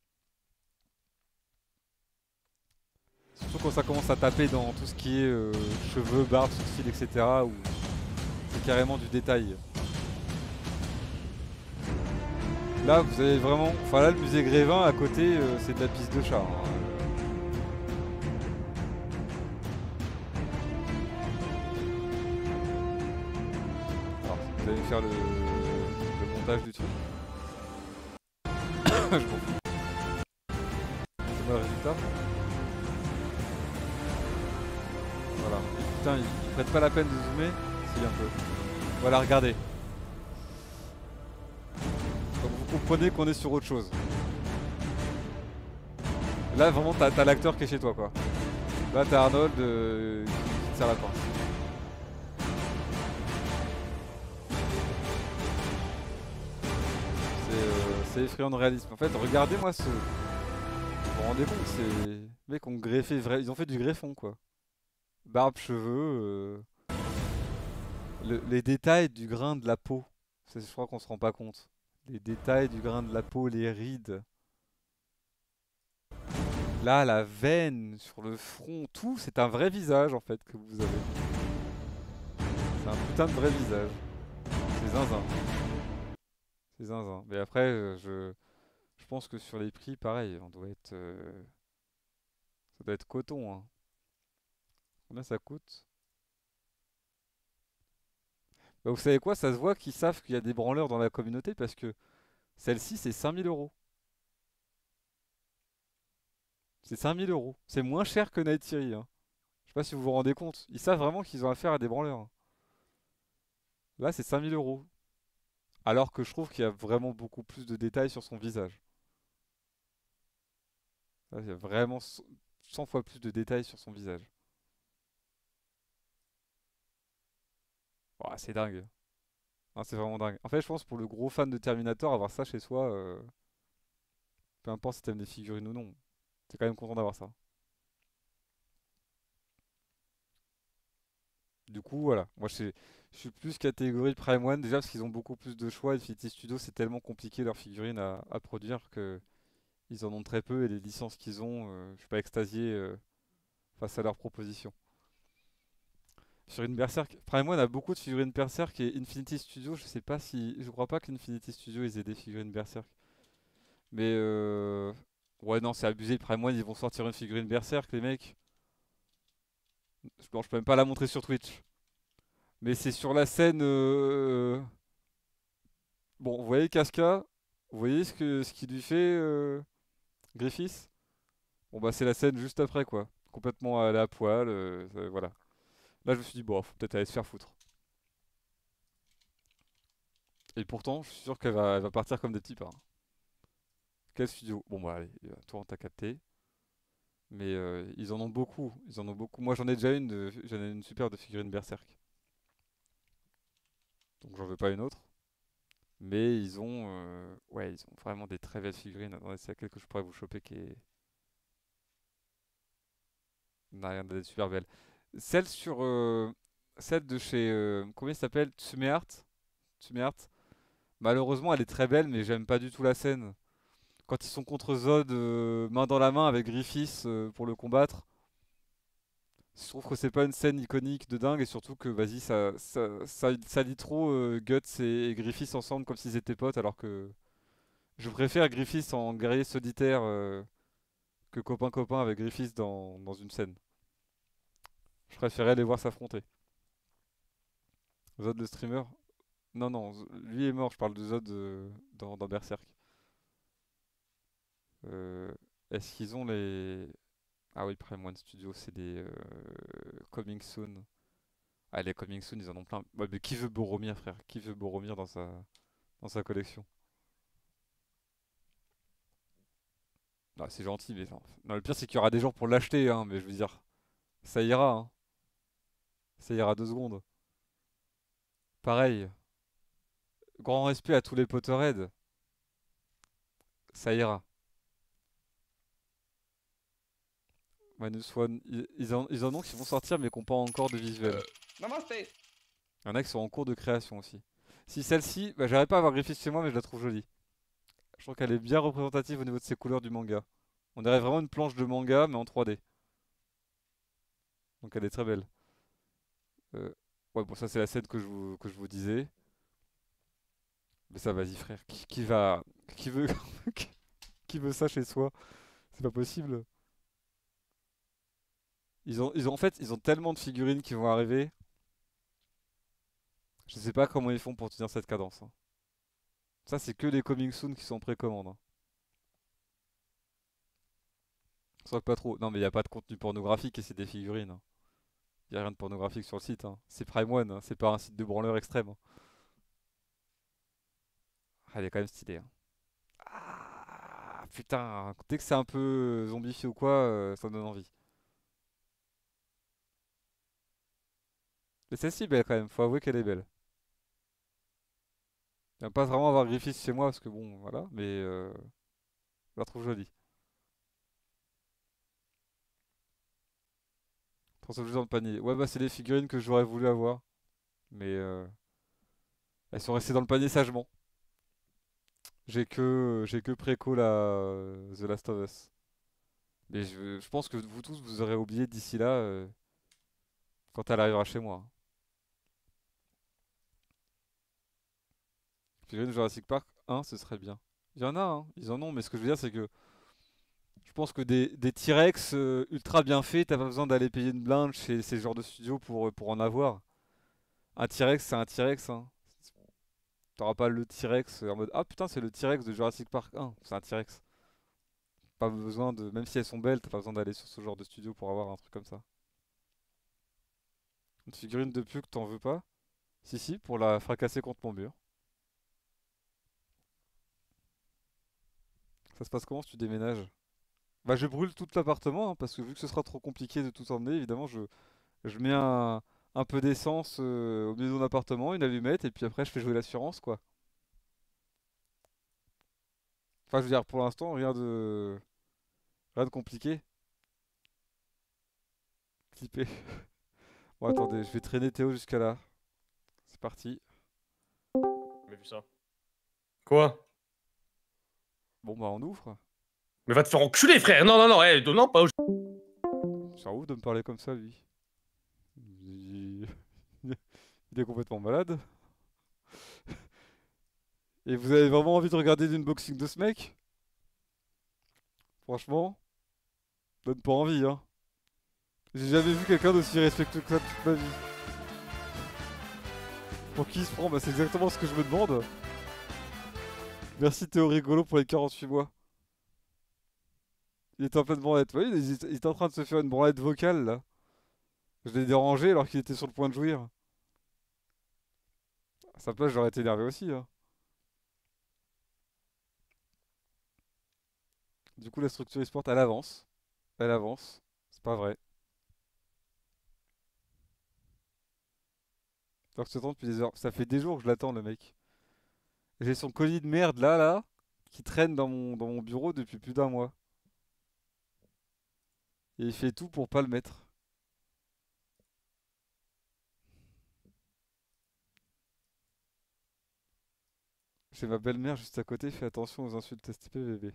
Surtout quand ça commence à taper dans tout ce qui est euh, cheveux, barbe, sourcils, et cetera. Où c'est carrément du détail. Là, vous avez vraiment. Enfin, là, le musée Grévin à côté, euh, c'est de la piste de char. Hein. Alors, vous allez faire le, le montage du truc. Je m'en fous. C'est moi le résultat. Voilà. Et putain, ils, ils prennent pas la peine de zoomer. Si, un peu. Voilà, regardez. Donc vous comprenez qu'on est sur autre chose. Là vraiment t'as, t'as l'acteur qui est chez toi quoi. Là t'as Arnold euh, qui, qui te serre la pince. C'est, euh, c'est effrayant de réalisme. En fait regardez-moi ce... Vous vous rendez compte, c'est... Les mecs ont greffé vrai... Ils ont fait du greffon quoi. Barbe, cheveux... euh, le- les détails du grain de la peau. C'est, je crois qu'on se rend pas compte. Les détails du grain de la peau, les rides. Là, la veine sur le front, tout, c'est un vrai visage en fait que vous avez. C'est un putain de vrai visage. C'est zinzin. C'est zinzin. Mais après, euh, je, je pense que sur les prix, pareil, on doit être, euh, ça doit être coton. Hein. Combien ça coûte? Bah, vous savez quoi? Ça se voit qu'ils savent qu'il y a des branleurs dans la communauté parce que celle-ci, c'est cinq mille euros. C'est cinq mille euros. C'est moins cher que Neytiri. Hein. Je sais pas si vous vous rendez compte. Ils savent vraiment qu'ils ont affaire à des branleurs. Hein. Là, c'est cinq mille euros. Alors que je trouve qu'il y a vraiment beaucoup plus de détails sur son visage. Là, il y a vraiment c- cent fois plus de détails sur son visage. Ouah, c'est dingue. Ah, c'est vraiment dingue. En fait, je pense pour le gros fan de Terminator, avoir ça chez soi, euh, peu importe si t'aimes des figurines ou non, t'es quand même content d'avoir ça. Du coup, voilà. Moi, je suis, je suis plus catégorie Prime One, déjà parce qu'ils ont beaucoup plus de choix. Infinity Studio, c'est tellement compliqué leurs figurines à, à produire que ils en ont très peu et les licences qu'ils ont, euh, je suis pas extasié. euh. face à leurs propositions. Figurines Berserk. Prime One a beaucoup de figurines Berserk et Infinity Studio, je sais pas si. Je crois pas qu'Infinity Studio ils aient des figurines Berserk. Mais euh... ouais, non, c'est abusé. Prime One, ils vont sortir une figurine Berserk, les mecs. Bon, je peux même pas la montrer sur Twitch. Mais c'est sur la scène. euh, Bon, vous voyez Casca? Vous voyez ce que ce qu'il lui fait, euh, Griffiths? Bon, bah, c'est la scène juste après, quoi. Complètement à la poil, euh, ça- voilà. Là, je me suis dit, bon, faut peut-être aller se faire foutre. Et pourtant, je suis sûr qu'elle va, elle va partir comme des petits pains. Quel studio? Bon, bah, allez, euh, toi, on t'a capté. Mais euh, ils en ont beaucoup. Ils en ont beaucoup. Moi, j'en ai déjà une. de- J'en ai une super de figurine Berserk. Donc, j'en veux pas une autre. Mais ils ont, euh, ouais, ils ont vraiment des très belles figurines. Attendez, c'est laquelle que je pourrais vous choper qui est. Non, rien de super belle. Celle sur, euh, celle de chez, euh, combien ça s'appelle? Tsumeart. Tsumeart. Malheureusement, elle est très belle, mais j'aime pas du tout la scène. Quand ils sont contre Zod, euh, main dans la main avec Griffiths euh, pour le combattre. Je trouve que c'est pas une scène iconique de dingue et surtout que vas-y ça ça, ça, ça lit trop euh, Guts et, et Griffiths ensemble comme s'ils étaient potes alors que je préfère Griffiths en guerrier solitaire euh, que copain copain avec Griffiths dans, dans une scène. Je préférais les voir s'affronter. Zod le streamer? Non non, Z- lui est mort, je parle de Zod euh, dans, dans Berserk. Euh, Est-ce qu'ils ont les... Ah oui, Prime One Studio, c'est des euh, Coming Soon. Ah, les Coming Soon, ils en ont plein. Ouais, mais qui veut Boromir, frère? Qui veut Boromir dans sa, dans sa collection? Ah, c'est gentil, mais genre... Non, le pire, c'est qu'il y aura des gens pour l'acheter, hein, mais je veux dire, ça ira, hein. Ça ira deux secondes. Pareil, grand respect à tous les Potterheads, ça ira. Minus One, ils, ils en, ils en ont qui vont sortir, mais qui n'ont pas encore de visuel.
Namasté.
Il y en a qui sont en cours de création aussi. Si celle-ci, bah, j'arrive pas à avoir Griffith chez moi, mais je la trouve jolie. Je trouve qu'elle est bien représentative au niveau de ses couleurs du manga. On dirait vraiment une planche de manga, mais en trois D. Donc elle est très belle. Euh, ouais, bon, ça c'est la scène que je vous, que je vous disais. Mais ça, vas-y, frère. Qui, qui va. Qui veut. Qui veut ça chez soi? C'est pas possible. Ils ont, ils ont, en fait, ils ont tellement de figurines qui vont arriver. Je sais pas comment ils font pour tenir cette cadence, hein. Ça, c'est que les coming soon qui sont en précommande, hein. Je crois que pas trop. Non, mais il a pas de contenu pornographique et c'est des figurines, hein. Il a rien de pornographique sur le site, hein. C'est Prime One, hein. C'est pas un site de branleur extrême, hein. Ah, elle est quand même stylée, hein. Ah, putain, dès que c'est un peu zombifié ou quoi, euh, ça me donne envie. Mais celle-ci est belle quand même, faut avouer qu'elle est belle. J'aime pas vraiment avoir Griffiths chez moi parce que bon, voilà, mais euh, je la trouve jolie. Transforme juste dans le panier. Ouais, bah c'est les figurines que j'aurais voulu avoir, mais euh, elles sont restées dans le panier sagement. J'ai que j'ai que préco la euh, The Last of Us. Mais je, je pense que vous tous vous aurez oublié d'ici là euh, quand elle arrivera chez moi. Figurine Jurassic Park un, ce serait bien. Il y en a, hein, ils en ont, mais ce que je veux dire c'est que je pense que des, des T-Rex euh, ultra bien faits, t'as pas besoin d'aller payer une blinde chez ces genres de studios pour, euh, pour en avoir. Un T-Rex, c'est un T-Rex, hein. T'auras pas le T-Rex en mode ah putain, c'est le T-Rex de Jurassic Park un, c'est un T-Rex. Pas besoin de. Même si elles sont belles, t'as pas besoin d'aller sur ce genre de studio pour avoir un truc comme ça. Une figurine de Puck, t'en veux pas? Si, si, pour la fracasser contre mon mur. Ça se passe comment si tu déménages? Bah, je brûle tout l'appartement, hein, parce que vu que ce sera trop compliqué de tout emmener, évidemment, je, je mets un, un peu d'essence euh, au milieu de mon appartement, une allumette, et puis après, je fais jouer l'assurance, quoi. Enfin, je veux dire, pour l'instant, rien de, rien de compliqué. Clipper. Bon, attendez, je vais traîner Théo jusqu'à là. C'est parti.
J'ai vu ça. Quoi?
Bon, bah, on ouvre.
Mais va te faire enculer, frère! Non, non, non, eh, non, pas.
Je suis C'est un ouf de me parler comme ça, lui. Il, il est complètement malade. Et vous avez vraiment envie de regarder l'unboxing de ce mec? Franchement, donne pas envie, hein. J'ai jamais vu quelqu'un d'aussi respectueux que ça toute ma vie. Pour qui il se prend? Bah c'est exactement ce que je me demande. Merci Théo Rigolo pour les quarante-huit mois. Il était en pleine branlette. Oui, il était il était en train de se faire une branlette vocale là. Je l'ai dérangé alors qu'il était sur le point de jouir. À sa place, j'aurais été énervé aussi, hein. Du coup, la structure e-sport, elle avance. Elle avance. C'est pas vrai. Alors que j'attends depuis des heures. Ça fait des jours que je l'attends, le mec. J'ai son colis de merde là, là, qui traîne dans mon, dans mon bureau depuis plus d'un mois. Et il fait tout pour pas le mettre. J'ai ma belle-mère juste à côté, fais attention aux insultes S T P V B.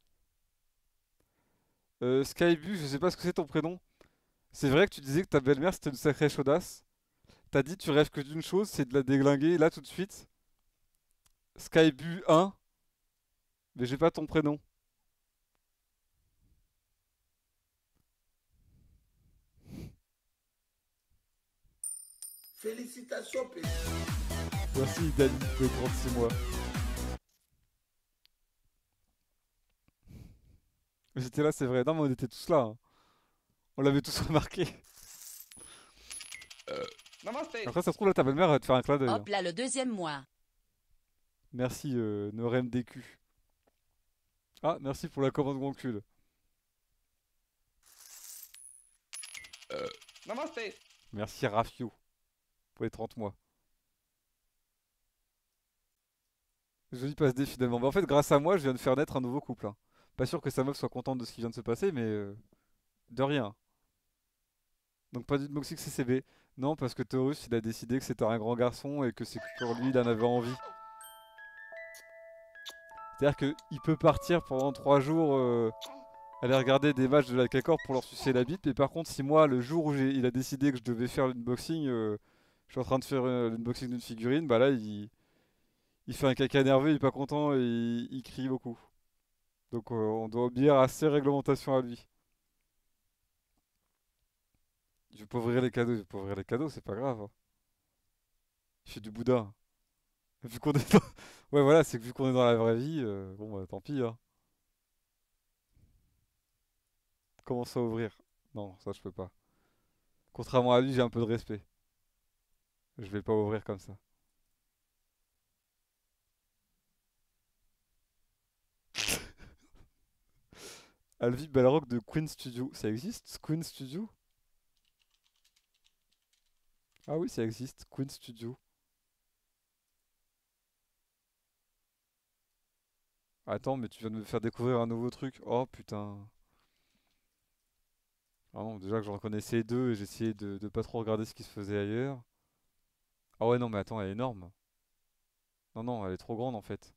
Euh, Skybu, je sais pas ce que c'est ton prénom. C'est vrai que tu disais que ta belle-mère c'était une sacrée chaudasse. T'as dit tu rêves que d'une chose, c'est de la déglinguer là tout de suite. Skybu un, mais j'ai pas ton prénom.
Félicitations, P.
Merci Dani de trente-six mois. J'étais là, c'est vrai. Non, mais on était tous là, hein. On l'avait tous remarqué.
Namasté.
Après, ça se trouve, là, ta belle-mère va te faire un clin d'œil, hein.
Hop là le deuxième mois.
Merci, euh, Norem D Q. Ah, merci pour la commande Goncule.
Namasté.
Merci Rafio pour les trente mois. Joli passe-dé finalement. Mais en fait, grâce à moi, je viens de faire naître un nouveau couple, hein. Pas sûr que sa meuf soit contente de ce qui vient de se passer, mais euh, de rien. Donc pas d'unboxing C C B. Non, parce que Taurus, il a décidé que c'était un grand garçon et que c'est que pour lui, il en avait envie. C'est-à-dire qu'il peut partir pendant trois jours, euh, aller regarder des matchs de la K Corp pour leur sucer la bite, mais par contre, si moi, le jour où j'ai- il a décidé que je devais faire l'unboxing, euh, je suis en train de faire euh, l'unboxing d'une figurine, bah là, il, il fait un caca nerveux, il est pas content et il, il crie beaucoup. Donc euh, on doit obéir à ses réglementations à lui. Je vais pas ouvrir les cadeaux, je vais pas ouvrir les cadeaux, c'est pas grave, hein. Il fait du boudin. Vu qu'on est dans... Ouais, voilà, c'est que vu qu'on est dans la vraie vie, euh, bon bah tant pis, hein. Comment ça ouvrir? Non, ça je peux pas. Contrairement à lui, j'ai un peu de respect. Je vais pas ouvrir comme ça. Alvi Balrog de Queen Studio. Ça existe, Queen Studio? Ah oui, ça existe, Queen Studio. Attends, mais tu viens de me faire découvrir un nouveau truc. Oh putain. Ah non, déjà que j'en connaissais deux et j'essayais de, de pas trop regarder ce qui se faisait ailleurs. Ah ouais, non, mais attends, elle est énorme. Non, non, elle est trop grande en fait.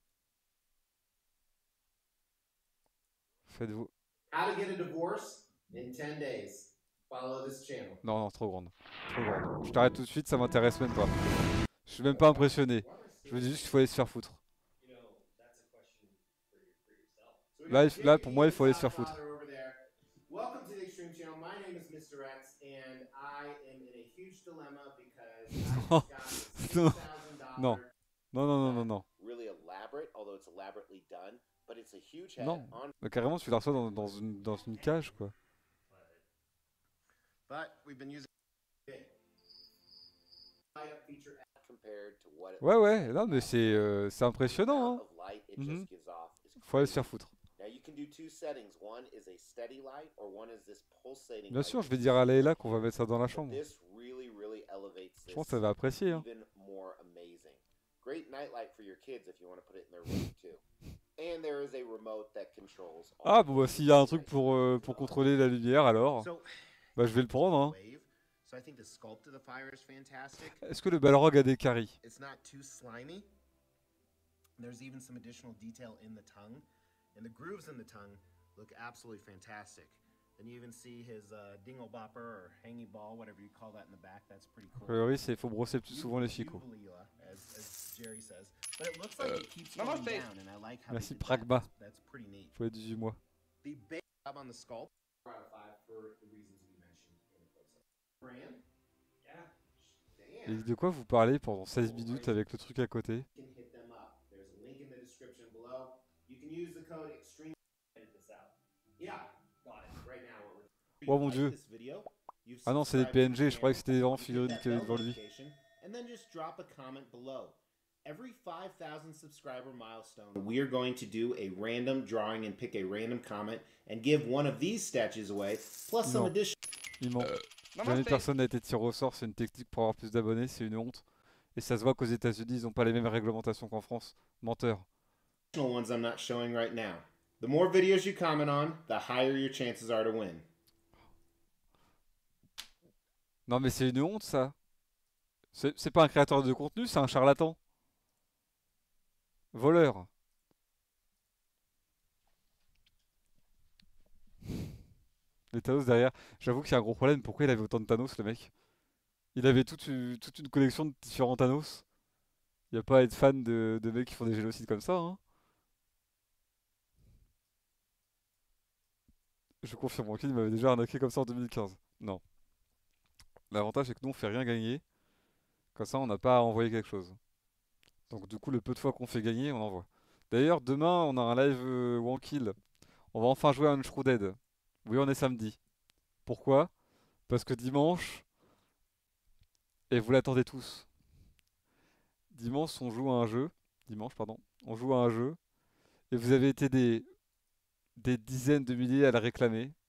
Faites-vous.
How to get a divorce in ten days. Follow this channel.
Non, non, trop grande. Trop grande. Je t'arrête tout de suite, ça m'intéresse même pas. Je suis même pas impressionné. Je me dis juste qu'il faut aller se faire foutre. Là, il- là, pour moi, il faut aller se faire foutre.
Welcome to the Extreme Channel. My name is mister X, and I am in a huge dilemma because I just got this
Non.
six thousand dollars
Non. Non, non, non, non, non.
really elaborate, although it's elaborately done, but it's a huge head
Non.
on.
Bah, carrément, tu la reçois dans, dans une, dans une cage, quoi.
But we've been using it. Feature compared to what it
Ouais, ouais, non, mais c'est euh, c'est impressionnant, hein.
of light it
Mhm.
just gives off is
Faut aller se
crazy.
faire foutre.
Now you can do two settings. One is a steady light, or one is this pulsating
Bien
light.
sûr, je vais dire à Leïla qu'on va mettre ça dans la
But
chambre.
this really, really elevates
Je pense
this
qu'elle va apprécier, hein.
even more amazing. Great nightlight for your kids if you want to put it in their room too. And there is a remote that controls all
Ah,
the
bon, bah, s'il y a un truc
lights.
pour, euh, pour contrôler la lumière, alors,
So,
bah, je vais le prendre, hein.
wave. So I think the sculpt of the fire is fantastic.
Est-ce que le Balrog a des caries?
It's not too slimy. There's even some additional detail in the tongue, and the grooves in the tongue look absolutely fantastic. Then you even see his uh, dingle bopper or hangy ball, whatever you call that in the back. That's pretty
A
cool.
priori, c'est faut brosser plus souvent les chicots.
Uvula, as, as Jerry says. But it looks like it keeps
Namaste.
going down, and I like how
Merci,
they did that.
Pragma.
That's, that's pretty neat.
Faut les dix-huit mois.
The base job on the sculpt, four out of five for the reasons we mentioned in the process. Brand? Yeah.
Et
Damn.
de quoi vous parlez pendant seize minutes avec le truc à côté?
You can hit them up. There's a link in the description below. You can use the code extreme. Edit this out. Yeah, got it. Right now what we're
Oh mon Dieu. Ah non, c'est des P N G, je croyais que c'était des vraiment figurines qu'il y avait devant lui.
And then just drop a comment below. Every five thousand subscriber milestone, we are going to do a random drawing and pick a random comment and give one of these statues away, plus some
Non.
additional
Il ment.
Euh,
Jamais
Namaste.
personne n'a été tiré au sort, c'est une technique pour avoir plus d'abonnés, c'est une honte. Et ça se voit qu'aux États-Unis, ils n'ont pas les mêmes réglementations qu'en France. Menteur.
ones I'm not showing right now. The more videos you comment on, the higher your chances are to win.
Non mais c'est une honte ça. C'est c'est pas un créateur de contenu, c'est un charlatan. Voleur. Les Thanos derrière. J'avoue qu'il y a un gros problème. Pourquoi il avait autant de Thanos le mec? Il avait toute une, toute une collection de différents Thanos. Il n'y a pas à être fan de, de mecs qui font des génocides comme ça. Hein. Je confirme, Rankin m'avait déjà arnaqué comme ça en deux mille quinze. Non. L'avantage c'est que nous on fait rien gagner. Comme ça on n'a pas à envoyer quelque chose. Donc du coup le peu de fois qu'on fait gagner on envoie. D'ailleurs demain on a un live euh, Wankill. On va enfin jouer à Unshrouded. Oui on est samedi. Pourquoi? Parce que dimanche, et vous l'attendez tous, dimanche on joue à un jeu, dimanche pardon, on joue à un jeu, et vous avez été des, des dizaines de milliers à le réclamer,